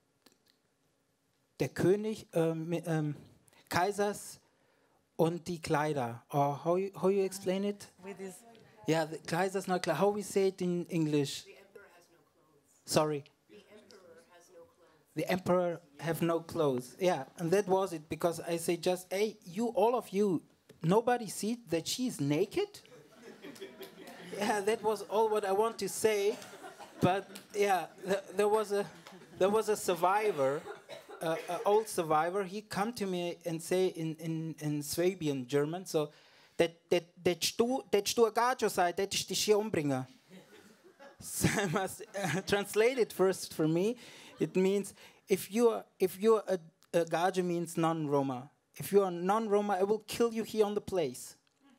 Der König, um, um, Kaisers und die Kleider, or how you, how you explain it? With this yeah, the Kaisers, not Kleider, how we say it in English? The emperor has no clothes. Sorry. The emperor has no clothes. The emperor have no clothes. Yeah, and that was it, because I say just, hey, you, all of you, nobody see that she's naked? Yeah, that was all what I want to say. But yeah, th there was a there was a survivor, uh, an old survivor. He come to me and say in in in Swabian German, so that that that du that du gajo sei, that ich dich hier umbringe. So I must uh, translate it first for me. It means if you're if you're a, a Gaja means non-Roma. If you're non-Roma, I will kill you here on the place.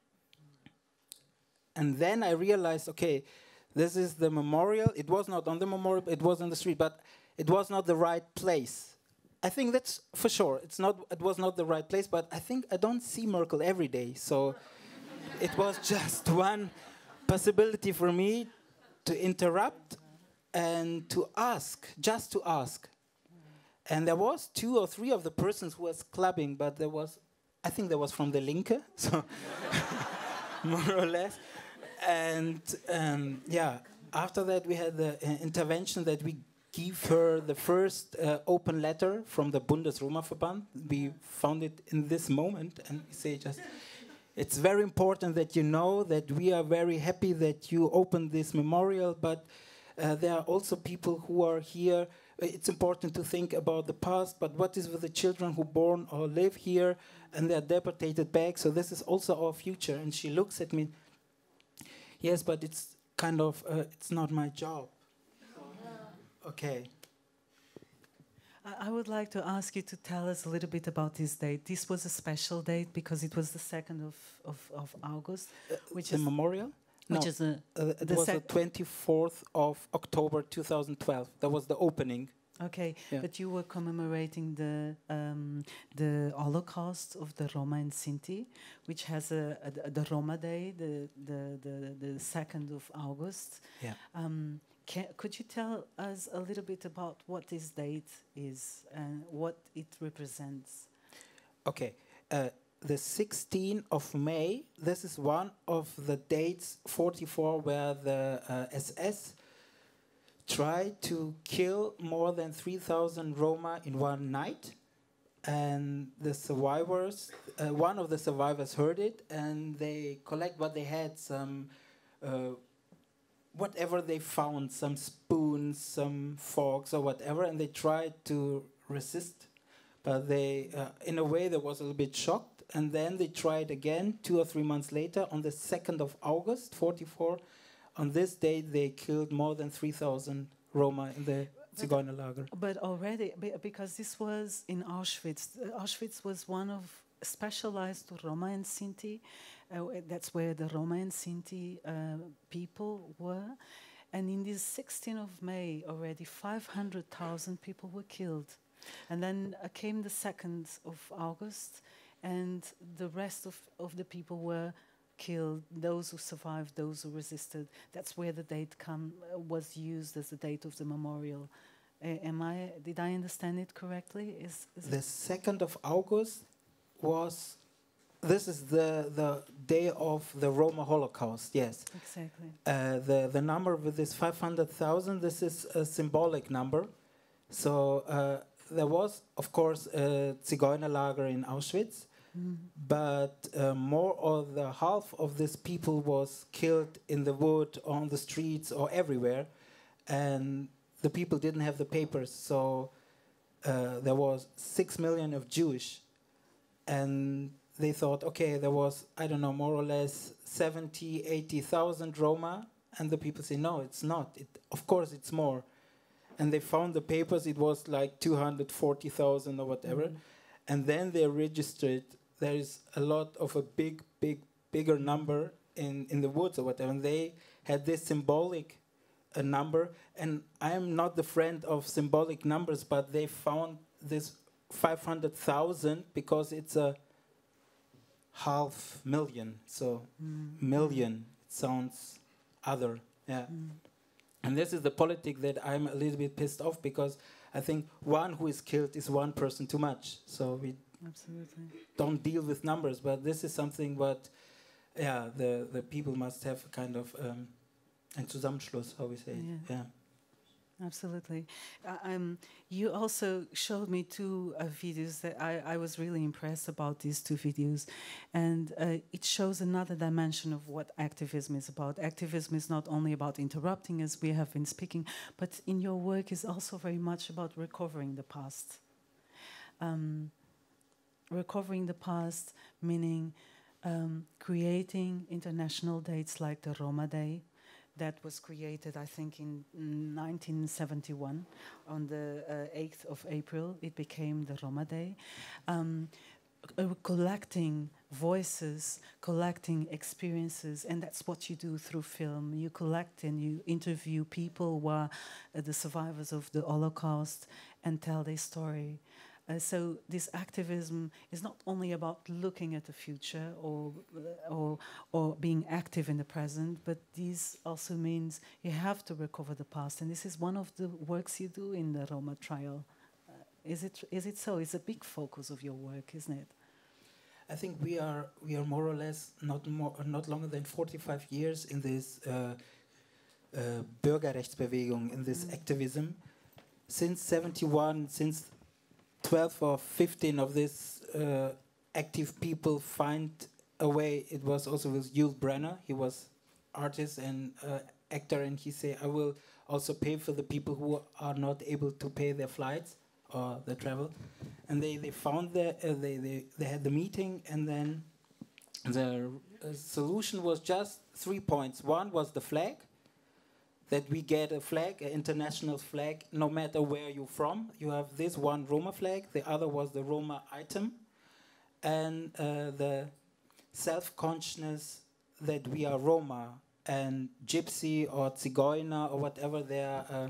And then I realized, okay, this is the memorial. It was not on the memorial, it was on the street, but it was not the right place. I think that's for sure. It's not. It was not the right place, but I think I don't see Merkel every day. So it was just one possibility for me to interrupt and to ask, just to ask. And there was two or three of the persons who was clubbing, but there was, I think there was from the Linke, so more or less. And um, yeah, after that we had the uh, intervention that we give her the first uh, open letter from the Bundesroma-Verband. We found it in this moment, and we say just, it's very important that you know that we are very happy that you opened this memorial, but uh, there are also people who are here. It's important to think about the past, but what is with the children who born or live here and they are deported back? So this is also our future. And she looks at me, yes, but it's kind of, uh, it's not my job. Okay. I would like to ask you to tell us a little bit about this date. This was a special date because it was the second of, of, of August, Uh, which the is memorial? which No, is a, uh, it the was the sec- twenty-fourth of October two thousand twelve. That was the opening. okay, Yeah. but you were commemorating the um, the Holocaust of the Roma and Sinti, which has a, a, the Roma Day, the the the, the second of August. Yeah. Um, can, could you tell us a little bit about what this date is and what it represents? Okay. Uh, the sixteenth of May, this is one of the dates, forty-four, where the uh, S S tried to kill more than three thousand Roma in one night. And the survivors, uh, one of the survivors heard it, and they collect what they had, some, uh, whatever they found, some spoons, some forks or whatever, and they tried to resist. But they, uh, in a way, they was a little bit shocked. And then they tried again two or three months later on the second of August, forty-four. On this date, they killed more than three thousand Roma in the Zigeuner Lager. But already, be- because this was in Auschwitz, uh, Auschwitz was one of specialized to Roma and Sinti. Uh, that's where the Roma and Sinti uh, people were. And in this sixteenth of May, already five hundred thousand people were killed. And then uh, came the second of August, and the rest of, of the people were killed, those who survived, those who resisted. That's where the date come, uh, was used as the date of the memorial. Uh, am I, did I understand it correctly? Is, is The it second of August was, this is the, the day of the Roma Holocaust, yes. exactly? Uh, the, the number with this five hundred thousand, this is a symbolic number. So uh, there was, of course, a Zigeuner Lager in Auschwitz, Mm. but uh, more or the half of these people was killed in the wood, on the streets, or everywhere, and the people didn't have the papers. So uh, there was six million of Jewish, and they thought, okay, there was, I don't know, more or less seventy, eighty thousand Roma, and the people say, no, it's not. It, of course, it's more. And they found the papers, it was like two hundred forty thousand or whatever. Mhm. And then they registered, there is a lot of a big, big, bigger number in, in the woods or whatever. And they had this symbolic uh, number. And I am not the friend of symbolic numbers, but they found this five hundred thousand because it's a half million. So Mm. million, it sounds other. Yeah. Mm. And this is the politic that I'm a little bit pissed off, because I think one who is killed is one person too much. So we Absolutely. don't deal with numbers, but this is something what, yeah, the, the people must have kind of um, ein Zusammenschluss, how we say it. Yeah. Yeah. Absolutely. Uh, um, you also showed me two uh, videos that I, I was really impressed about these two videos. And uh, it shows another dimension of what activism is about. Activism is not only about interrupting, as we have been speaking, but in your work is also very much about recovering the past. Um, recovering the past, meaning um, creating international dates like the Roma Day, that was created, I think, in nineteen seventy-one. On the uh, eighth of April, it became the Roma Day. Um, uh, collecting voices, collecting experiences, and that's what you do through film. You collect and you interview people who are uh, the survivors of the Holocaust and tell their story. Uh, so this activism is not only about looking at the future or, or, or being active in the present, but this also means you have to recover the past. And this is one of the works you do in the RomaTrial. Uh, is it, is it so? It's a big focus of your work, isn't it? I think we are we are more or less not more not longer than forty-five years in this uh, uh, Bürgerrechtsbewegung, in this mm. activism. Since seventy-one, since twelve or fifteen of these uh, active people find a way. It was also with Jules Brenner. He was artist and uh, actor, and he said, I will also pay for the people who are not able to pay their flights or the travel. And they, they found the, uh, they, they, they had the meeting, and then the uh, solution was just three points. One was the flag, that we get a flag, an international flag, no matter where you're from. You have this one Roma flag. The other was the Roma item. And uh, the self-consciousness that we are Roma and Gypsy or Zigeuner or whatever, they are uh,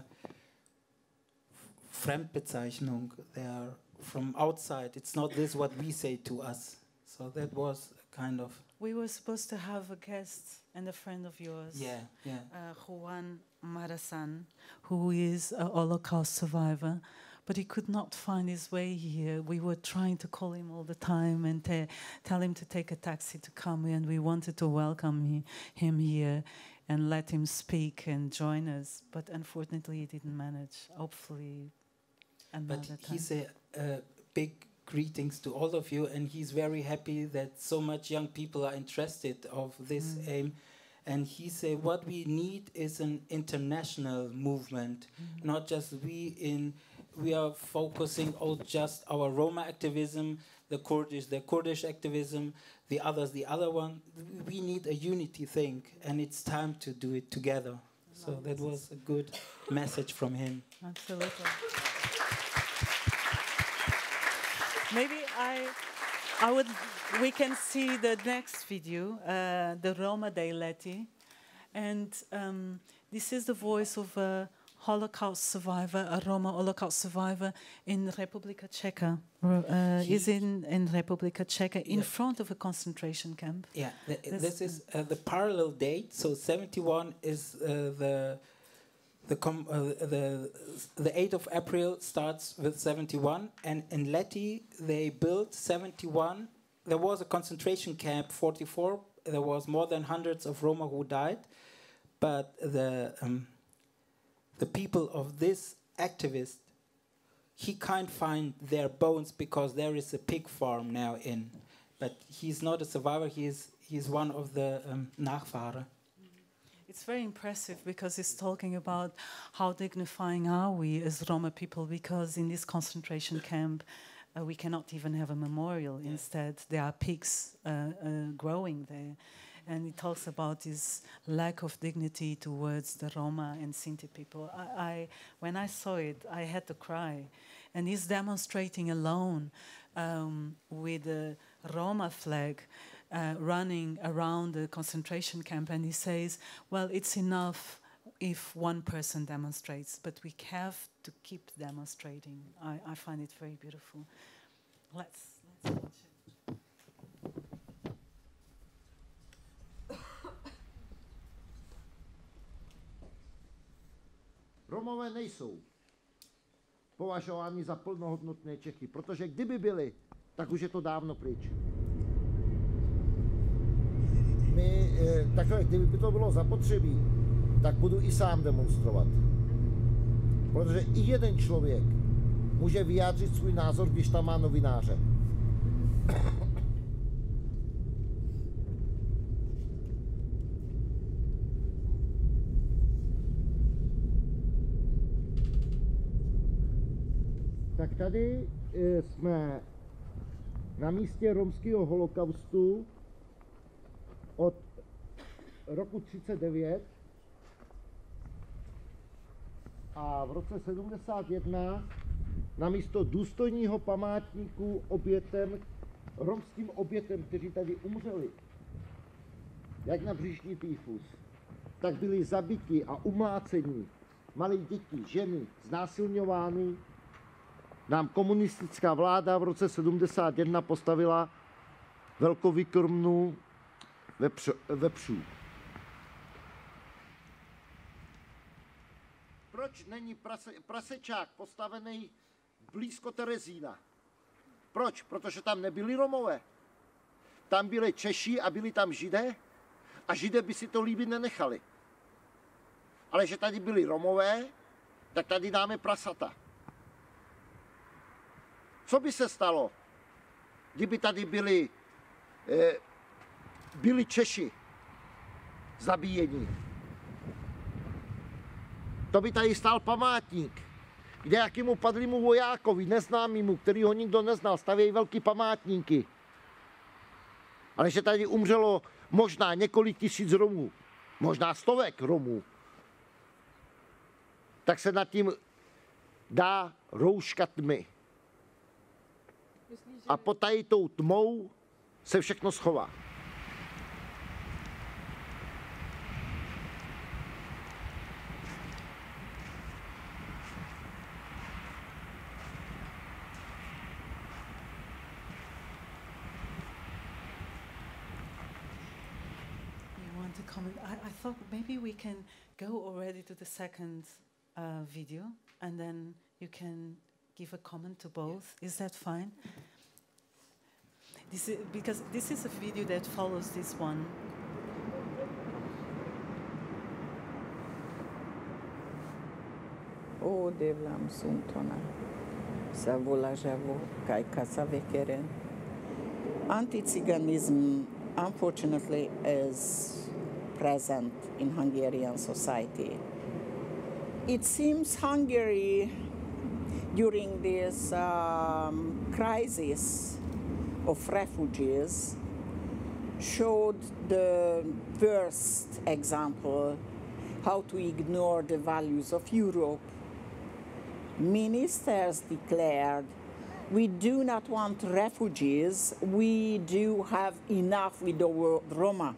Fremdbezeichnung. They are from outside. It's not this what we say to us. So that was kind of... We were supposed to have a guest and a friend of yours, yeah, yeah. Uh, Juan Marasan, who is a Holocaust survivor, but he could not find his way here. We were trying to call him all the time and te tell him to take a taxi to come, and we wanted to welcome he him here and let him speak and join us, but unfortunately he didn't manage. Hopefully another but time. But he's a uh, big greetings to all of you, and he's very happy that so much young people are interested of this mm. aim. And he said what we need is an international movement, mm. not just we in we are focusing on just our Roma activism, the Kurdish the Kurdish activism, the others the other one. We need a unity thing, and it's time to do it together. So that was a good message from him. Absolutely. Maybe I, I would. We can see the next video, uh, the Roma dei Letti, and um, this is the voice of a Holocaust survivor, a Roma Holocaust survivor in Republika Czeka. Uh, is in in Republika Czeka in yeah. front of a concentration camp. Yeah, th this is uh, the parallel date. So seventy-one is uh, the. The, com uh, the the eighth of April starts with seventy-one, and in Letti they built seventy-one. There was a concentration camp, forty-four. There was more than hundreds of Roma who died, but the um, the people of this activist, he can't find their bones because there is a pig farm now in. But he's not a survivor. He is he's one of the um, Nachfahre. It's very impressive because it's talking about how dignifying are we as Roma people, because in this concentration camp uh, we cannot even have a memorial. Yeah. Instead, there are pigs uh, uh, growing there. And it talks about this lack of dignity towards the Roma and Sinti people. I, I, when I saw it, I had to cry. And he's demonstrating alone um, with the Roma flag, Uh, running around the concentration camp, and he says, well, it's enough if one person demonstrates, but we have to keep demonstrating. I, I find it very beautiful. Let's, let's watch it. Romové nejsou považováni za plnohodnotné Čechy, protože kdyby byli, tak už je to dávno pryč. My, takhle, kdyby to bylo zapotřebí, tak budu i sám demonstrovat. Protože i jeden člověk může vyjádřit svůj názor, když tam má novináře. Tak tady jsme na místě romského holokaustu od roku třicet devět a v roce sedmdesát jedna na místo důstojního památníku obětem, romským obětem, kteří tady umřeli, jak na břišní týfus, tak byli zabiti a umláceni malé děti, ženy, znásilňovány, nám komunistická vláda v roce sedmdesát jedna postavila velkovýkrmnu vepřů. Proč není prase, prasečák postavený blízko Terezína? Proč? Protože tam nebyli Romové. Tam byli Češi a byli tam Židé a Židé by si to líbit nenechali. Ale že tady byli Romové, tak tady dáme prasata. Co by se stalo, kdyby tady byli, eh, byli Češi zabíjení? To by tady stál památník, kde jakému padlému vojákovi, neznámému, který ho nikdo neznal, stavějí velký památníky. Ale že tady umřelo možná několik tisíc Romů, možná stovek Romů, tak se nad tím dá rouška tmy. A pod tady tou tmou se všechno schová. Comment. I, I thought maybe we can go already to the second uh, video, and then you can give a comment to both. Is that fine? This is, because this is a video that follows this one. O devlam suntona, savola javo, kai kasavekeren. Anti-Tsiganism, unfortunately, is present in Hungarian society. It seems Hungary, during this um, crisis of refugees, showed the worst example how to ignore the values of Europe. Ministers declared, we do not want refugees, we do have enough with our Roma.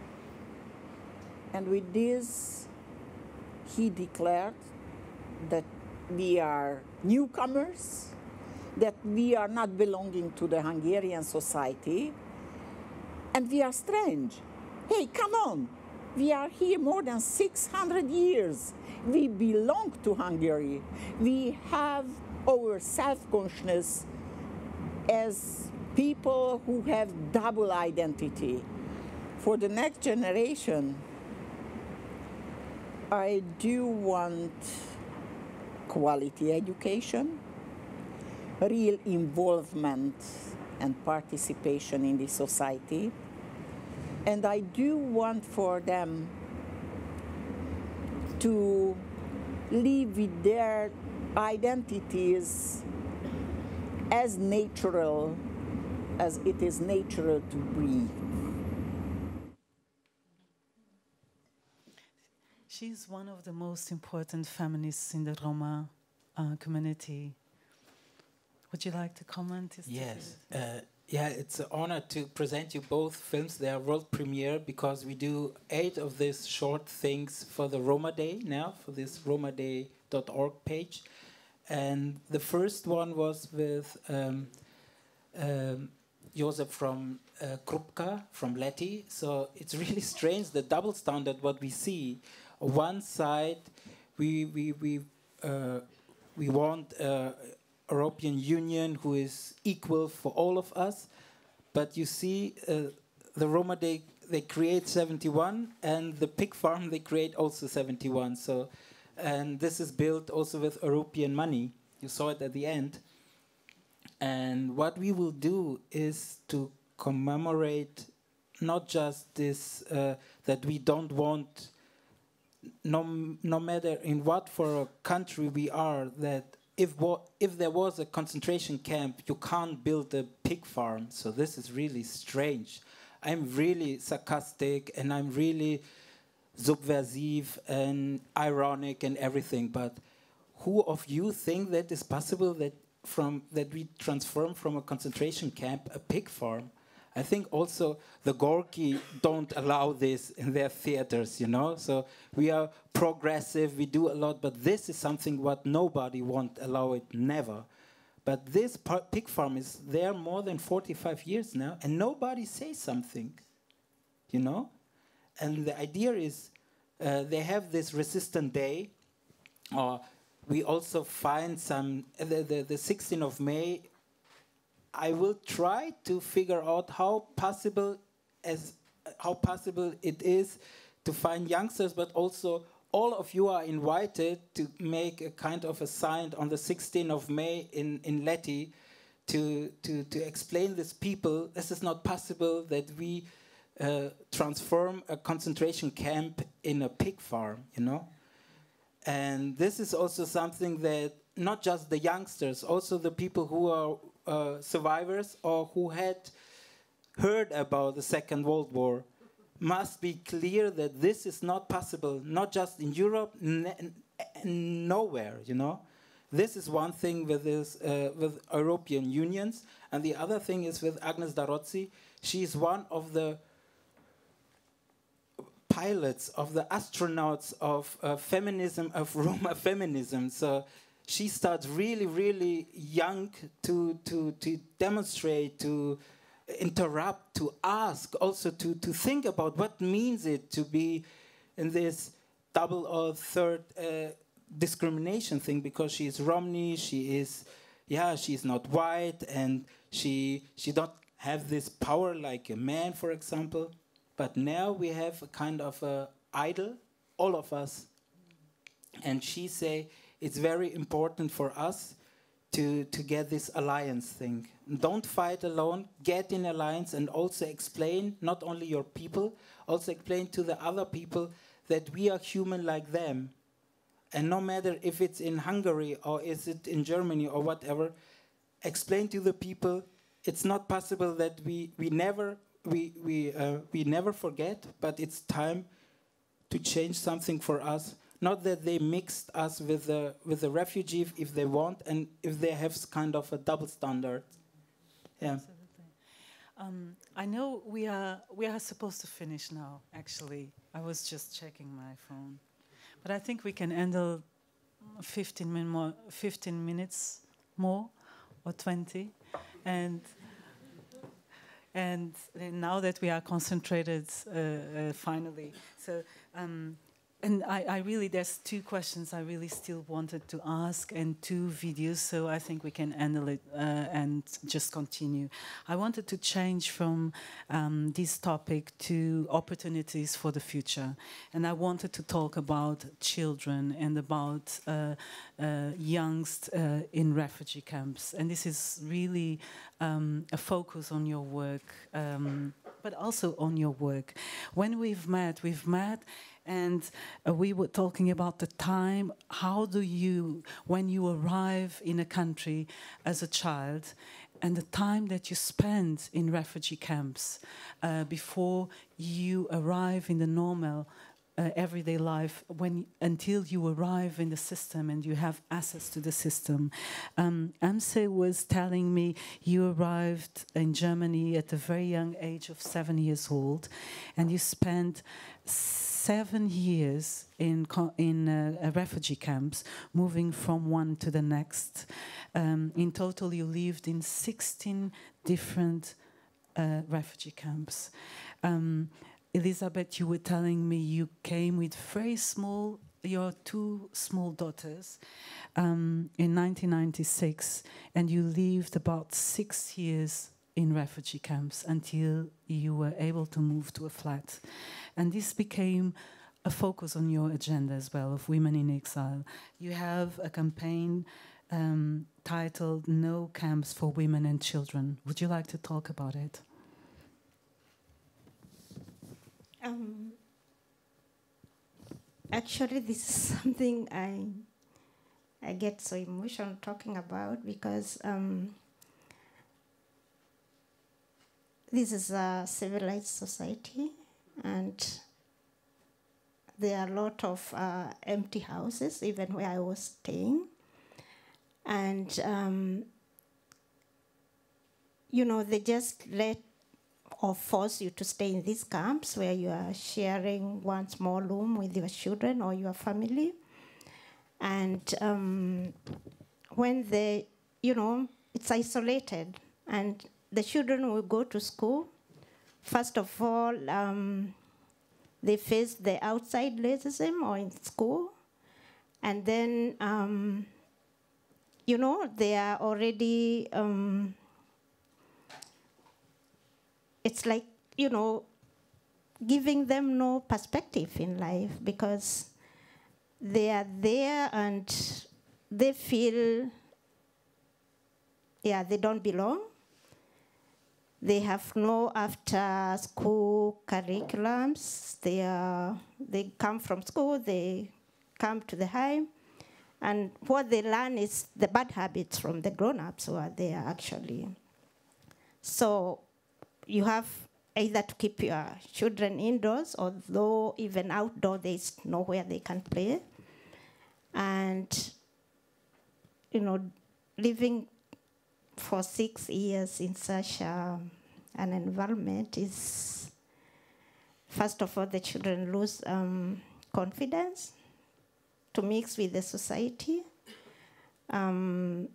And with this, he declared that we are newcomers, that we are not belonging to the Hungarian society, and we are strange. Hey, come on, we are here more than six hundred years. We belong to Hungary. We have our self-consciousness as people who have double identity. For the next generation, I do want quality education, real involvement and participation in the society, and I do want for them to live with their identities as natural as it is natural to breathe. She's one of the most important feminists in the Roma uh, community. Would you like to comment? Is yes. Uh, yeah, it's an honor to present you both films. They are world premiere because we do eight of these short things for the Roma Day now, for this roma day dot org page. And the first one was with um, um, Josef from uh, Krupka, from Leti. So it's really strange, the double standard, what we see. On one side, we we we uh, we want a European Union who is equal for all of us, but you see, uh, the Roma they they create seventy-one, and the pig farm they create also seventy-one. So, and this is built also with European money. You saw it at the end. And what we will do is to commemorate not just this uh, that we don't want. No, no matter in what for a country we are, that if wa if there was a concentration camp, you can't build a pig farm. So this is really strange. I'm really sarcastic and I'm really subversive and ironic and everything. But who of you think that it's possible that from that we transform from a concentration camp a pig farm? I think also the Gorki don't allow this in their theaters, you know. So we are progressive, we do a lot, but this is something what nobody won't allow it, never. But this pig farm is there more than forty-five years now, and nobody says something, you know? And the idea is uh, they have this resistant day, or we also find some, the, the, the sixteenth of May, I will try to figure out how possible, as, how possible it is to find youngsters, but also all of you are invited to make a kind of a sign on the sixteenth of May in, in Leti to, to, to explain this people, this is not possible that we uh, transform a concentration camp in a pig farm, you know? And this is also something that not just the youngsters, also the people who are uh, survivors or who had heard about the Second World War must be clear that this is not possible, not just in Europe, n n nowhere, you know. This is one thing with, this, uh, with European unions, and the other thing is with Agnes Darozzi. She is one of the pilots, of the astronauts of uh, feminism, of Roma feminism. So she starts really, really young to, to, to demonstrate, to interrupt, to ask, also to, to think about what means it to be in this double or third uh, discrimination thing, because she is Romney, she is, yeah, she's not white, and she, she don't have this power like a man, for example. But now we have a kind of a idol, all of us. And she say, it's very important for us to, to get this alliance thing. Don't fight alone, get in alliance, and also explain, not only your people, also explain to the other people that we are human like them. And no matter if it's in Hungary or is it in Germany or whatever, explain to the people it's not possible that we, we never we we uh, we never forget, but it's time to change something for us. Not that they mixed us with the with the refugee if, if they want, and if they have kind of a double standard. Yeah. Absolutely. Um, I know we are we are supposed to finish now. Actually, I was just checking my phone, but I think we can handle fifteen min more, fifteen minutes more, or twenty, and. And now that we are concentrated, uh, uh, finally, so um, and I, I really there's two questions I really still wanted to ask and two videos, so I think we can handle it uh, and just continue. I wanted to change from um, this topic to opportunities for the future, and I wanted to talk about children and about uh, uh, youngsters uh, in refugee camps, and this is really um, a focus on your work, um, but also on your work. When we've met, we've met. And uh, we were talking about the time, how do you, when you arrive in a country as a child, and the time that you spend in refugee camps uh, before you arrive in the normal uh, everyday life, when until you arrive in the system and you have access to the system. Um, Hamze was telling me you arrived in Germany at a very young age of seven years old, and you spent seven years in in uh, refugee camps, moving from one to the next. Um, in total, you lived in sixteen different uh, refugee camps. Um, Elizabeth, you were telling me you came with very small, your two small daughters, um, in nineteen ninety-six, and you lived about six years in refugee camps until you were able to move to a flat. And this became a focus on your agenda as well, of Women in Exile. You have a campaign um, titled No Camps for Women and Children. Would you like to talk about it? Um, actually, this is something I, I get so emotional talking about, because um, this is a civilized society, and there are a lot of uh, empty houses, even where I was staying. And, um, you know, they just let or force you to stay in these camps where you are sharing one small room with your children or your family. And um, when they, you know, it's isolated, and the children will go to school. First of all, um, they face the outside racism or in school, and then, um, you know, they are already, um, it's like, you know, giving them no perspective in life, because they are there and they feel, yeah, they don't belong. They have no after-school curriculums. They are, they come from school, they come to the high, and what they learn is the bad habits from the grown-ups who are there, actually. So you have either to keep your children indoors, although even outdoor there's nowhere they can play. And, you know, living for six years in such a, an environment is, first of all, the children lose um, confidence to mix with the society. Um,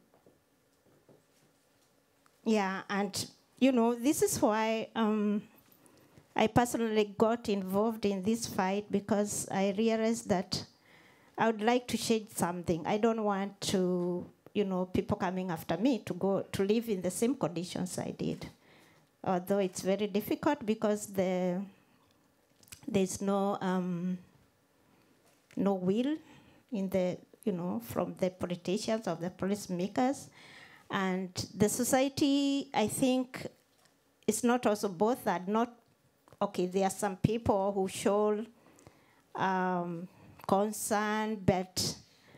yeah, and, you know, this is why um, I personally got involved in this fight, because I realized that I would like to change something. I don't want to, you know, people coming after me to go to live in the same conditions I did. Although it's very difficult because the, there's no um, no will in the, you know, from the politicians or the policymakers. And the society, I think, is not also both that not, okay, there are some people who show um, concern, but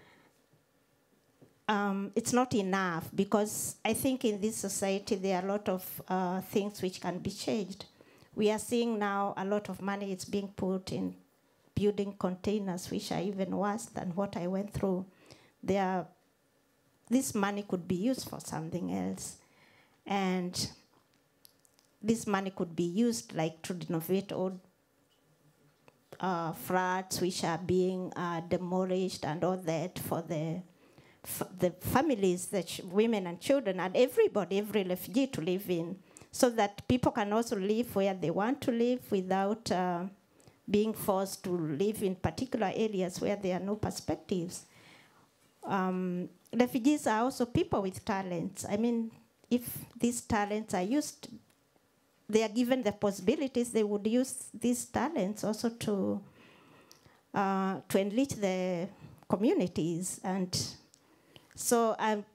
um, it's not enough, because I think in this society there are a lot of uh, things which can be changed. We are seeing now a lot of money is being put in building containers, which are even worse than what I went through. There are, this money could be used for something else. And this money could be used like to renovate old uh, flats which are being uh, demolished and all that for the, f the families, the ch women and children and everybody, every refugee to live in, so that people can also live where they want to live without uh, being forced to live in particular areas where there are no perspectives. Um, refugees are also people with talents. I mean, if these talents are used, they are given the possibilities, they would use these talents also to uh, to enrich the communities. And so, um,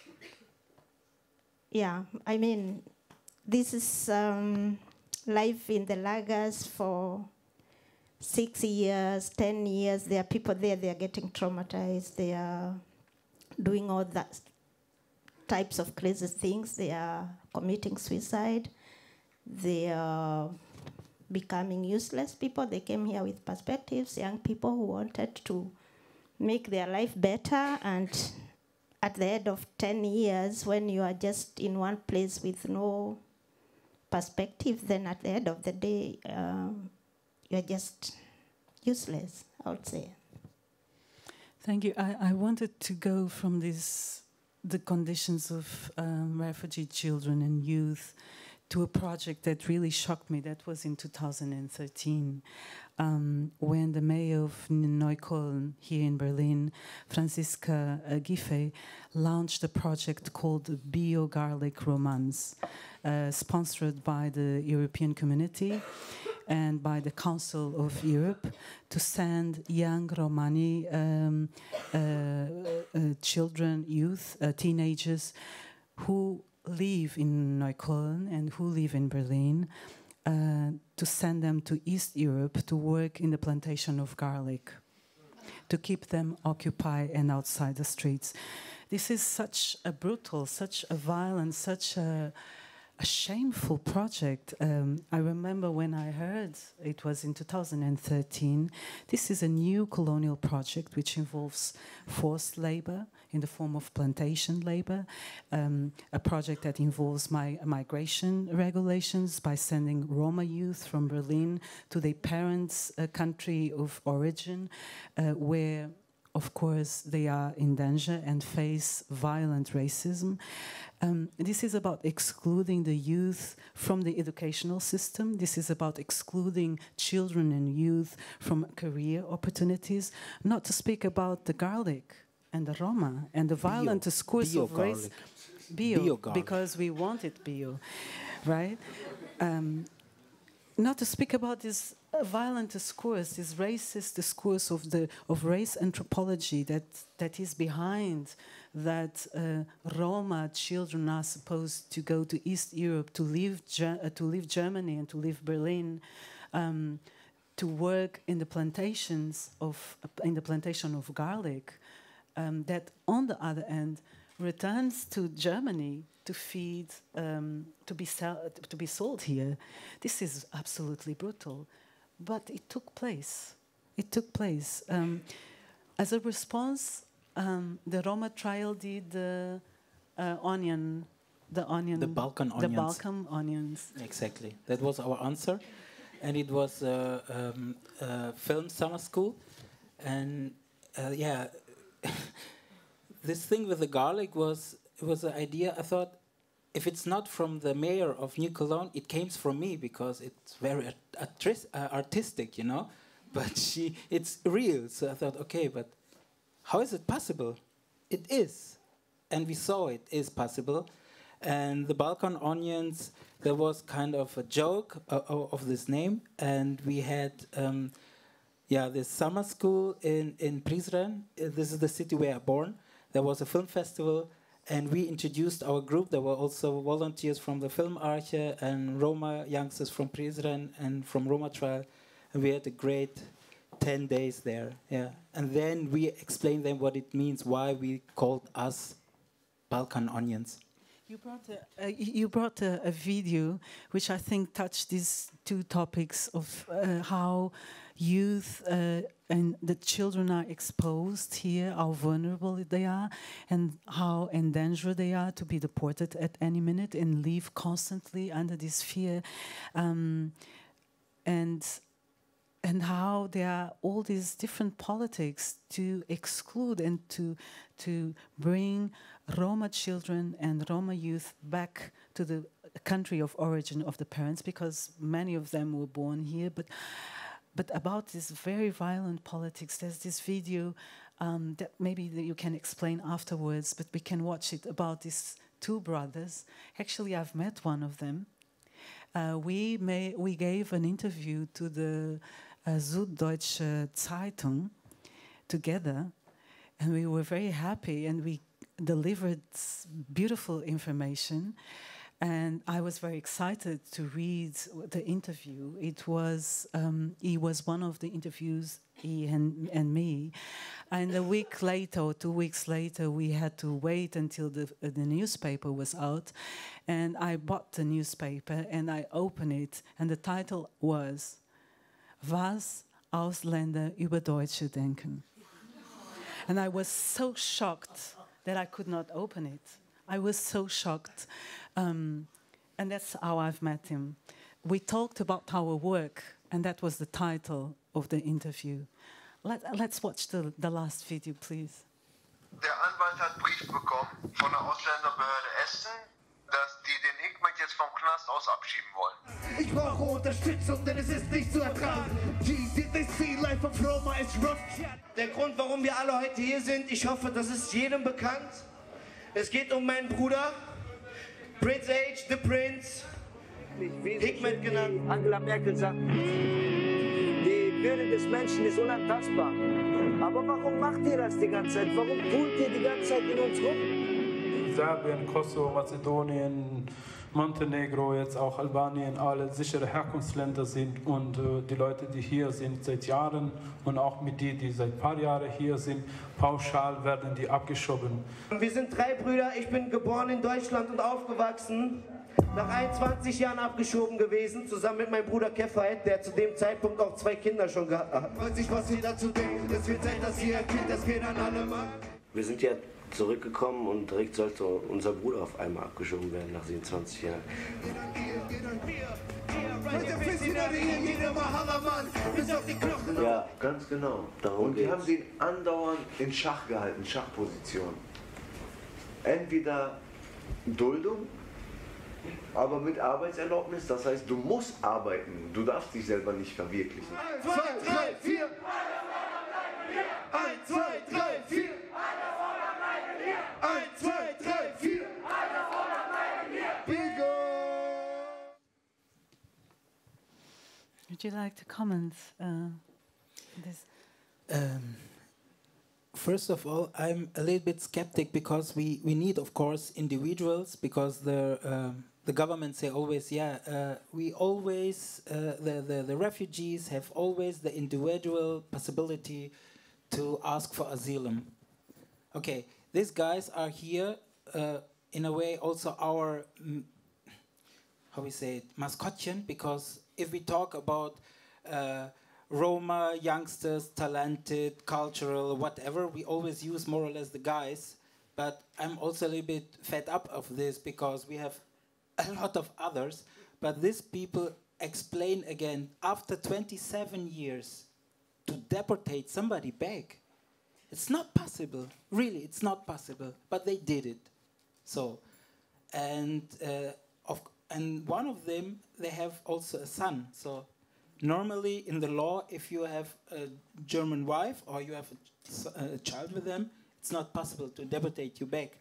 yeah, I mean, this is um, life in the lagers for six years, ten years. There are people there, they are getting traumatized, they are doing all that types of crazy things, they are committing suicide. They are becoming useless people. They came here with perspectives, young people who wanted to make their life better. And at the end of ten years, when you are just in one place with no perspective, then at the end of the day, um, you're just useless, I would say. Thank you. I, I wanted to go from this, the conditions of um, refugee children and youth, to a project that really shocked me. That was in two thousand thirteen, um, when the mayor of Neukölln here in Berlin, Franziska uh, Giffey, launched a project called Bio Garlic Romance, uh, sponsored by the European Community and by the Council of Europe, to send young Romani um, uh, uh, children, youth, uh, teenagers who live in Neukölln and who live in Berlin, uh, to send them to East Europe to work in the plantation of garlic, to keep them occupied and outside the streets. This is such a brutal, such a violent, such a, a shameful project. Um, I remember when I heard, it was in two thousand thirteen, this is a new colonial project which involves forced labor in the form of plantation labor, um, a project that involves my, migration regulations by sending Roma youth from Berlin to their parents' uh, country of origin, uh, where of course, they are in danger and face violent racism. Um, this is about excluding the youth from the educational system. This is about excluding children and youth from career opportunities, not to speak about the garlic and the Roma and the violent discourse of race. Bio, bio because we want it bio, right? Um, not to speak about this uh, violent discourse, this racist discourse of the of race anthropology that that is behind that uh, Roma children are supposed to go to East Europe to leave Ger uh, to leave Germany and to leave Berlin, um, to work in the plantations of uh, in the plantation of garlic. Um, that on the other end returns to Germany to feed, um, to be sell to be sold here. This is absolutely brutal, but it took place. It took place um, as a response. Um, the RomaTrial did the uh, onion, the onion, the Balkan the onions. Balkan onions. Exactly. That was our answer, and it was a uh, um, uh, film summer school, and uh, yeah. This thing with the garlic was was an idea. I thought, if it's not from the mayor of New Cologne, it came from me because it's very art uh, artistic, you know. But she, it's real. So I thought, okay, but how is it possible? It is, and we saw it is possible. And the Balkan onions, there was kind of a joke uh, of this name, and we had. Um, Yeah, this summer school in, in Prizren, uh, this is the city where I was born. There was a film festival, and we introduced our group. There were also volunteers from the Film Arche and Roma youngsters from Prizren and from RomaTrial. And we had a great ten days there. Yeah, and then we explained them what it means, why we called us Balkan onions. You brought a, uh, you brought a, a video which I think touched these two topics of uh, how youth uh, and the children are exposed here, how vulnerable they are, and how endangered they are to be deported at any minute and live constantly under this fear, um, and and how there are all these different politics to exclude and to to bring Roma children and Roma youth back to the country of origin of the parents, because many of them were born here. But but about this very violent politics, there's this video um, that maybe you can explain afterwards, but we can watch it, about these two brothers. Actually, I've met one of them. Uh, we may, we gave an interview to the uh, Süddeutsche Zeitung together, and we were very happy, and we delivered beautiful information. And I was very excited to read the interview. It was, um, he was one of the interviews, he and, and me. And a week later, or two weeks later, we had to wait until the, uh, the newspaper was out. And I bought the newspaper and I opened it. And the title was, Was Ausländer über Deutsche denken? And I was so shocked that I could not open it. I was so shocked. Um, and that's how I've met him. We talked about our work, and that was the title of the interview. Let, let's watch the, the last video, please. Der Anwalt hat Brief bekommen von der Ausländerbehörde Essen, dass die den Hikmet jetzt vom Knast aus abschieben wollen. Ich brauche Unterstützung, denn es ist nicht zu ertragen. Did they see life of Roma is rough? Der Grund, warum wir alle heute hier sind, ich hoffe, das ist jedem bekannt. Es geht um meinen Bruder, Prince H, the Prince, Hikmet genannt. Angela Merkel sagt, die Würde des Menschen ist unantastbar. Aber warum macht ihr das die ganze Zeit? Warum pult ihr die ganze Zeit in uns rum? Serbien, Kosovo, Mazedonien, Montenegro, jetzt auch Albanien, alle sichere Herkunftsländer sind, und äh, die Leute, die hier sind seit Jahren und auch mit denen, die seit ein paar Jahren hier sind, pauschal werden die abgeschoben. Wir sind drei Brüder, ich bin geboren in Deutschland und aufgewachsen. nach einundzwanzig Jahren abgeschoben gewesen, zusammen mit meinem Bruder Kefait, der zu dem Zeitpunkt auch zwei Kinder schon gehabt hat. Weiß ich, was ihr dazu denkt, es wird Zeit, dass ihr erkennt, es geht an alle Mann. Wir sind ja zurückgekommen und direkt sollte unser Bruder auf einmal abgeschoben werden nach siebenundzwanzig Jahren. Ja, ganz genau. Darum und die haben sie andauernd in Schach gehalten, Schachposition. Entweder Duldung, aber mit Arbeitserlaubnis, das heißt, du musst arbeiten, du darfst dich selber nicht verwirklichen. eins, zwei, drei, vier! eins, zwei, drei, vier! eins, zwei, drei, vier! Would you like to comment uh, this? Um, first of all, I'm a little bit skeptic because we, we need, of course, individuals because the um, the government say always, yeah, uh, we always uh, the, the the refugees have always the individual possibility to ask for asylum. Okay, these guys are here uh, in a way also our mm, how we say it, mascotchen, because if we talk about uh, Roma youngsters, talented, cultural, whatever, we always use more or less the guys. But I'm also a little bit fed up of this because we have a lot of others. But these people explain again, after twenty-seven years, to deportate somebody back. It's not possible. Really, it's not possible. But they did it. So, and uh, of And one of them, they have also a son. So normally in the law, if you have a German wife or you have a, ch a child with them, it's not possible to deportate you back.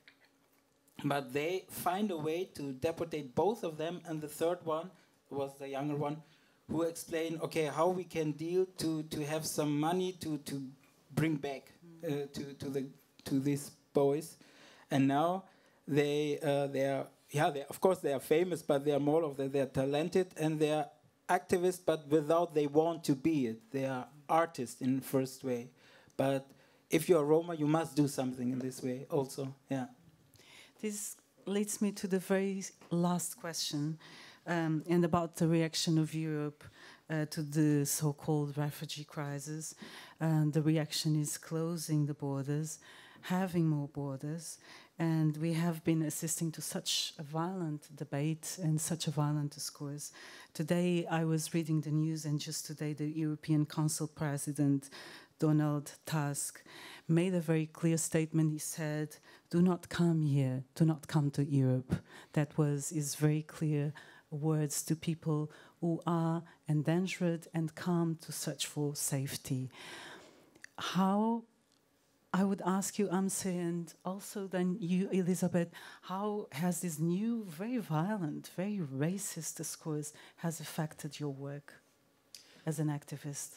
But they find a way to deportate both of them. And the third one was the younger one who explained, okay, how we can deal to, to have some money to, to bring back uh, to, to, the, to these boys. And now they, uh, they are Yeah, they, of course they are famous, but they are more of the, they are talented and they are activists, but without they want to be it. They are artists in the first way. But if you are Roma, you must do something in this way also, yeah. This leads me to the very last question, um, and about the reaction of Europe uh, to the so-called refugee crisis. Um, the reaction is closing the borders, having more borders, and we have been assisting to such a violent debate and such a violent discourse. Today I was reading the news, and just today the European Council President, Donald Tusk, made a very clear statement. He said, do not come here, do not come to Europe. That was his very clear words to people who are endangered and come to search for safety. How I would ask you, Hamze, and also then you, Elizabeth, how has this new, very violent, very racist discourse has affected your work as an activist?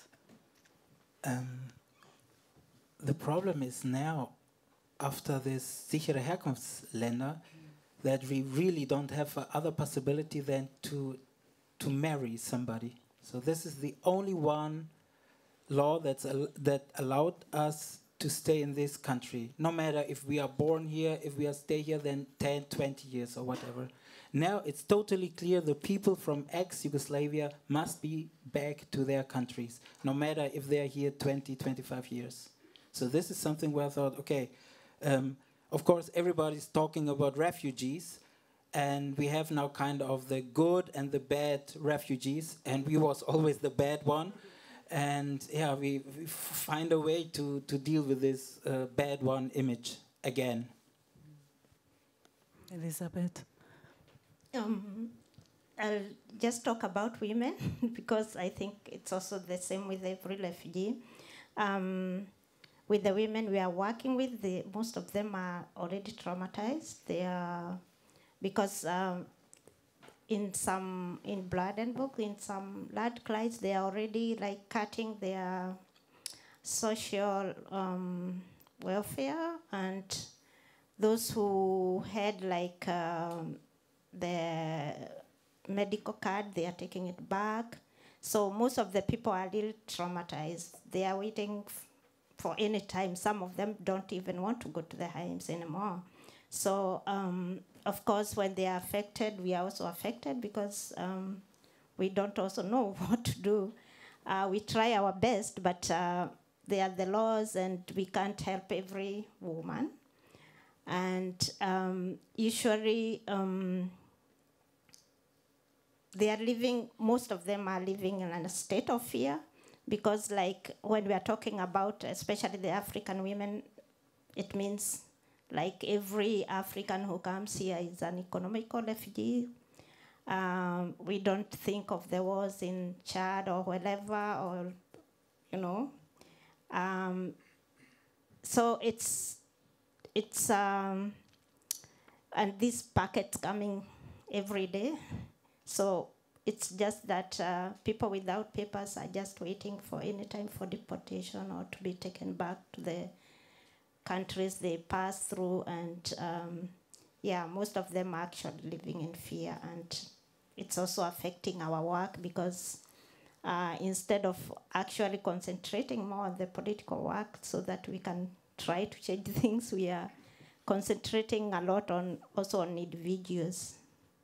Um, the problem is now, after this sichere Herkunftsländer, that we really don't have uh, other possibility than to, to marry somebody. So this is the only one law that's al that allowed us to stay in this country, no matter if we are born here, if we are stay here then ten, twenty years or whatever. Now it's totally clear the people from ex-Yugoslavia must be back to their countries, no matter if they are here twenty, twenty-five years. So this is something where I thought, okay, um, of course everybody's talking about refugees, and we have now kind of the good and the bad refugees, and we was always the bad one. And yeah, we, we find a way to, to deal with this uh, bad one image again. Elizabeth? Um, I'll just talk about women because I think it's also the same with every refugee. Um, with the women we are working with, the, most of them are already traumatized. They are, because um, in some, in Bladenburg, in some landkreis, they are already like cutting their social um, welfare, and those who had like um, the medical card, they are taking it back. So most of the people are really traumatized. They are waiting f for any time. Some of them don't even want to go to the homes anymore. So um, of course, when they are affected, we are also affected because um, we don't also know what to do. Uh, we try our best, but uh, they are the laws and we can't help every woman. And um, usually um, they are living, most of them are living in a state of fear because like when we are talking about, especially the African women, it means like every African who comes here is an economical refugee. Um, we don't think of the wars in Chad or wherever, or, you know. Um, so it's, it's um, and these packets coming every day. So it's just that uh, people without papers are just waiting for any time for deportation or to be taken back to the countries they pass through. And um, yeah, most of them are actually living in fear. And it's also affecting our work because uh, instead of actually concentrating more on the political work so that we can try to change things, we are concentrating a lot on also on individuals.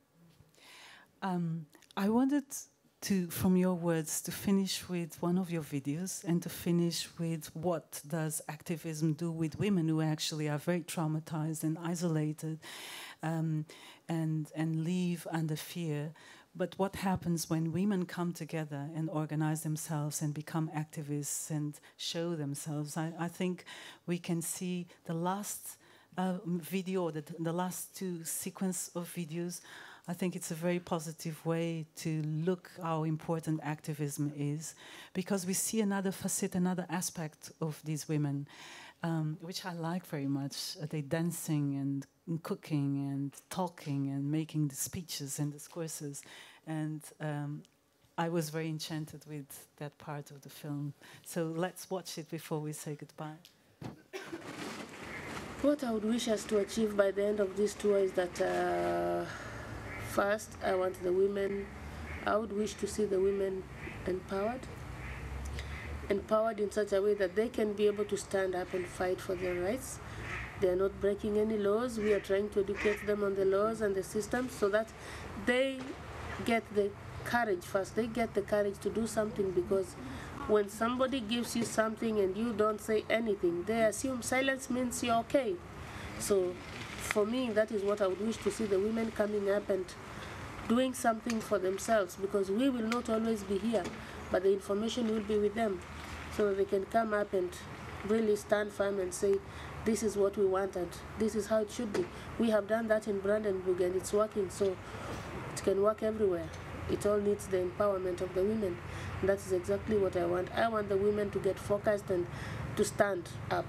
Um, I wanted to, from your words, to finish with one of your videos and to finish with what does activism do with women who actually are very traumatized and isolated um, and, and live under fear. But what happens when women come together and organize themselves and become activists and show themselves? I, I think we can see the last uh, video, the, the last two sequence of videos. I think it's a very positive way to look how important activism is, because we see another facet, another aspect of these women, um, which I like very much. Uh, they dancing and, and cooking and talking and making the speeches and discourses. And um, I was very enchanted with that part of the film. So let's watch it before we say goodbye. What I would wish us to achieve by the end of this tour is that uh, first, I want the women, I would wish to see the women empowered. Empowered in such a way that they can be able to stand up and fight for their rights. They are not breaking any laws. We are trying to educate them on the laws and the systems so that they get the courage first. They get the courage to do something, because when somebody gives you something and you don't say anything, they assume silence means you're okay. So for me, that is what I would wish to see, the women coming up and doing something for themselves, because we will not always be here, but the information will be with them, so they can come up and really stand firm and say, this is what we want and this is how it should be. We have done that in Brandenburg and it's working, so it can work everywhere. It all needs the empowerment of the women. And that is exactly what I want. I want the women to get focused and to stand up.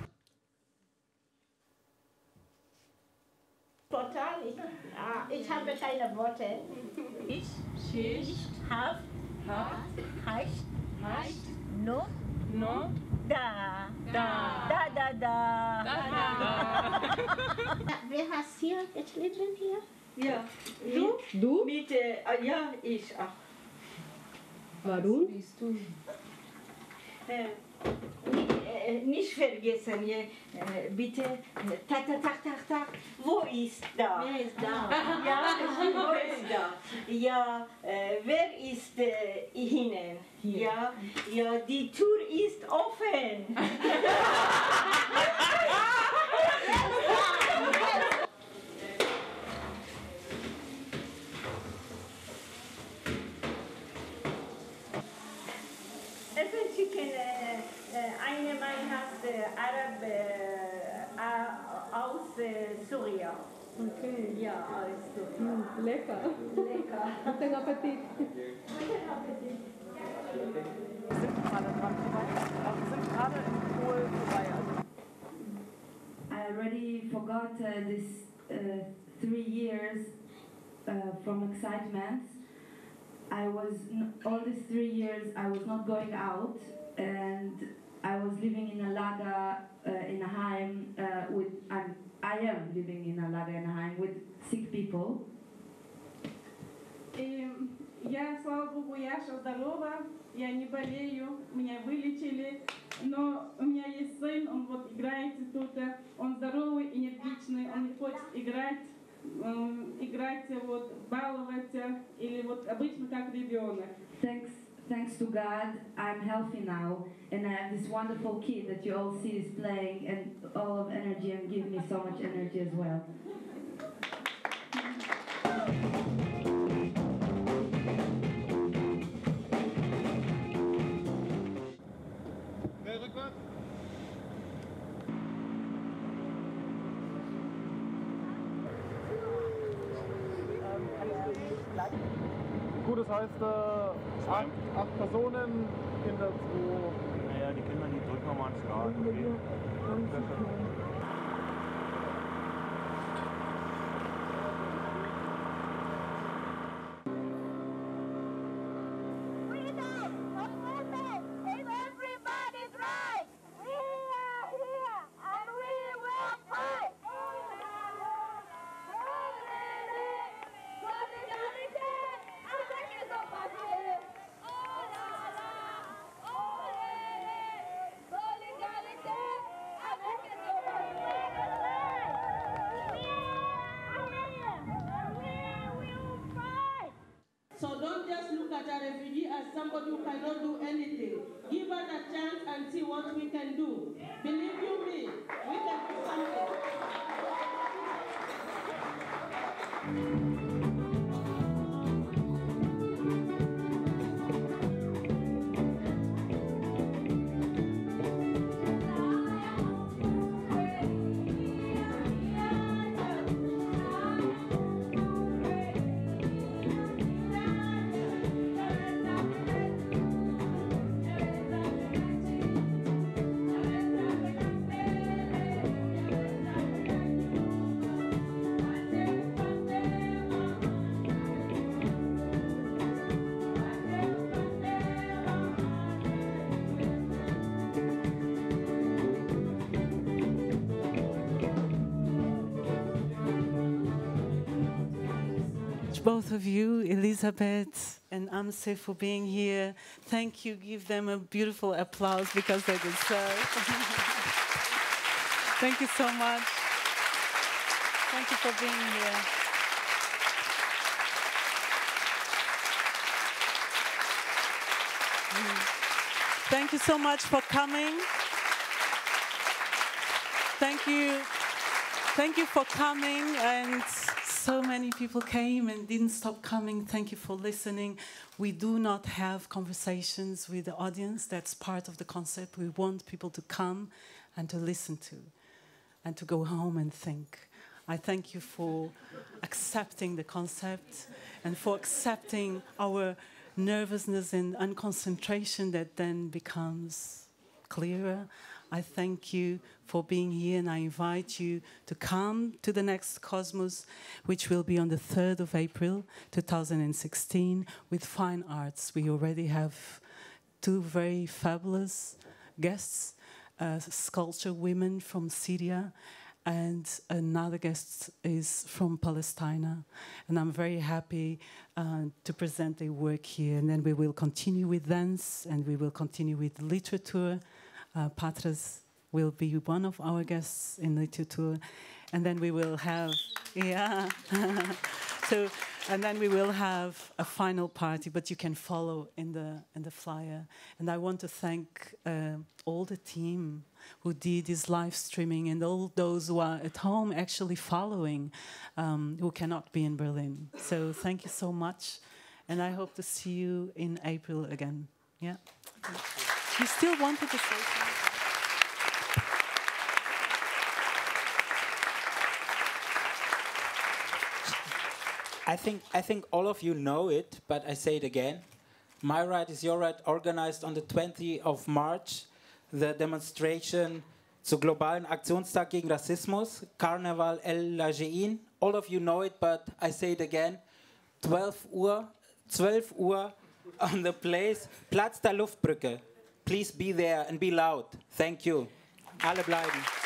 Total, uh, ich habe keine Worte. Ich, ich, have, heißt, heißt, no, no, da, da, da, da, da, da. Wer hast hier geschrieben hier? Ja. Du? Du? Mit, äh, ja, ich auch. Warum? Bist du? Äh, nicht vergessen, äh, bitte. Tak, tak, tak, tak, tak. Wo ist da? Wer ist da? Ja, wo ist da? Ja, äh, wer ist äh, Ihnen? Ja, ja, die Tür ist offen. Eine Mann hat Arab äh, aus äh, Syrien. Okay. Ja, aus Syrien. Mm, lecker. Lecker. Guten Appetit. Guten Appetit. Wir sind gerade dran vorbei. Wir sind gerade in Polen vorbei. Also I already forgot uh, this uh, three years uh, from excitement. I was n all these three years I was not going out, and I was living in a lager uh, in a Heim uh, with I'm, I am living in a lager in a Heim with sick people. И я, слава Богу, я сейчас здорова, я не болею, меня вылечили, но у меня есть сын, он вот играет тут, он здоровый, энергичный, он не хочет играть, играть, вот, баловаться, или вот обычно как ребенок. Thanks, thanks to God, I'm healthy now, and I have this wonderful kid that you all see is playing, and all of energy and give me so much energy as well. Gut, das heißt, äh, acht, acht Personen, Kinder zwei. Naja, die Kinder, die drücken nochmal einen Start, okay? So don't just look at a refugee as somebody who cannot do anything. Give us a chance and see what we can do. Believe you me, we can do something. Both of you, Elizabeth and Hamze, for being here. Thank you. Give them a beautiful applause because they deserve. Thank you so much. Thank you for being here. Thank you so much for coming. Thank you. Thank you for coming, and so many people came and didn't stop coming. Thank you for listening. We do not have conversations with the audience. That's part of the concept. We want people to come and to listen to and to go home and think. I thank you for accepting the concept and for accepting our nervousness and unconcentration that then becomes clearer. I thank you for being here, and I invite you to come to the next Cosmos, which will be on the third of April two thousand sixteen, with fine arts. We already have two very fabulous guests, uh, sculpture women from Syria, and another guest is from Palestine. And I'm very happy uh, to present their work here. And then we will continue with dance, and we will continue with literature. Uh, Patras will be one of our guests in literature, and then we will have, yeah. So, and then we will have a final party, but you can follow in the in the flyer. And I want to thank uh, all the team who did this live streaming, and all those who are at home actually following, um, who cannot be in Berlin. So thank you so much, and I hope to see you in April again. Yeah. You still wanted to say something? I think, I think all of you know it, but I say it again. My Right is Your Right organized on the twentieth of March the demonstration zum globalen Aktionstag gegen Rassismus, Carnaval El Lajein. All of you know it, but I say it again. twelve Uhr, twelve Uhr on the place, Platz der Luftbrücke. Please be there and be loud. Thank you. Alle bleiben.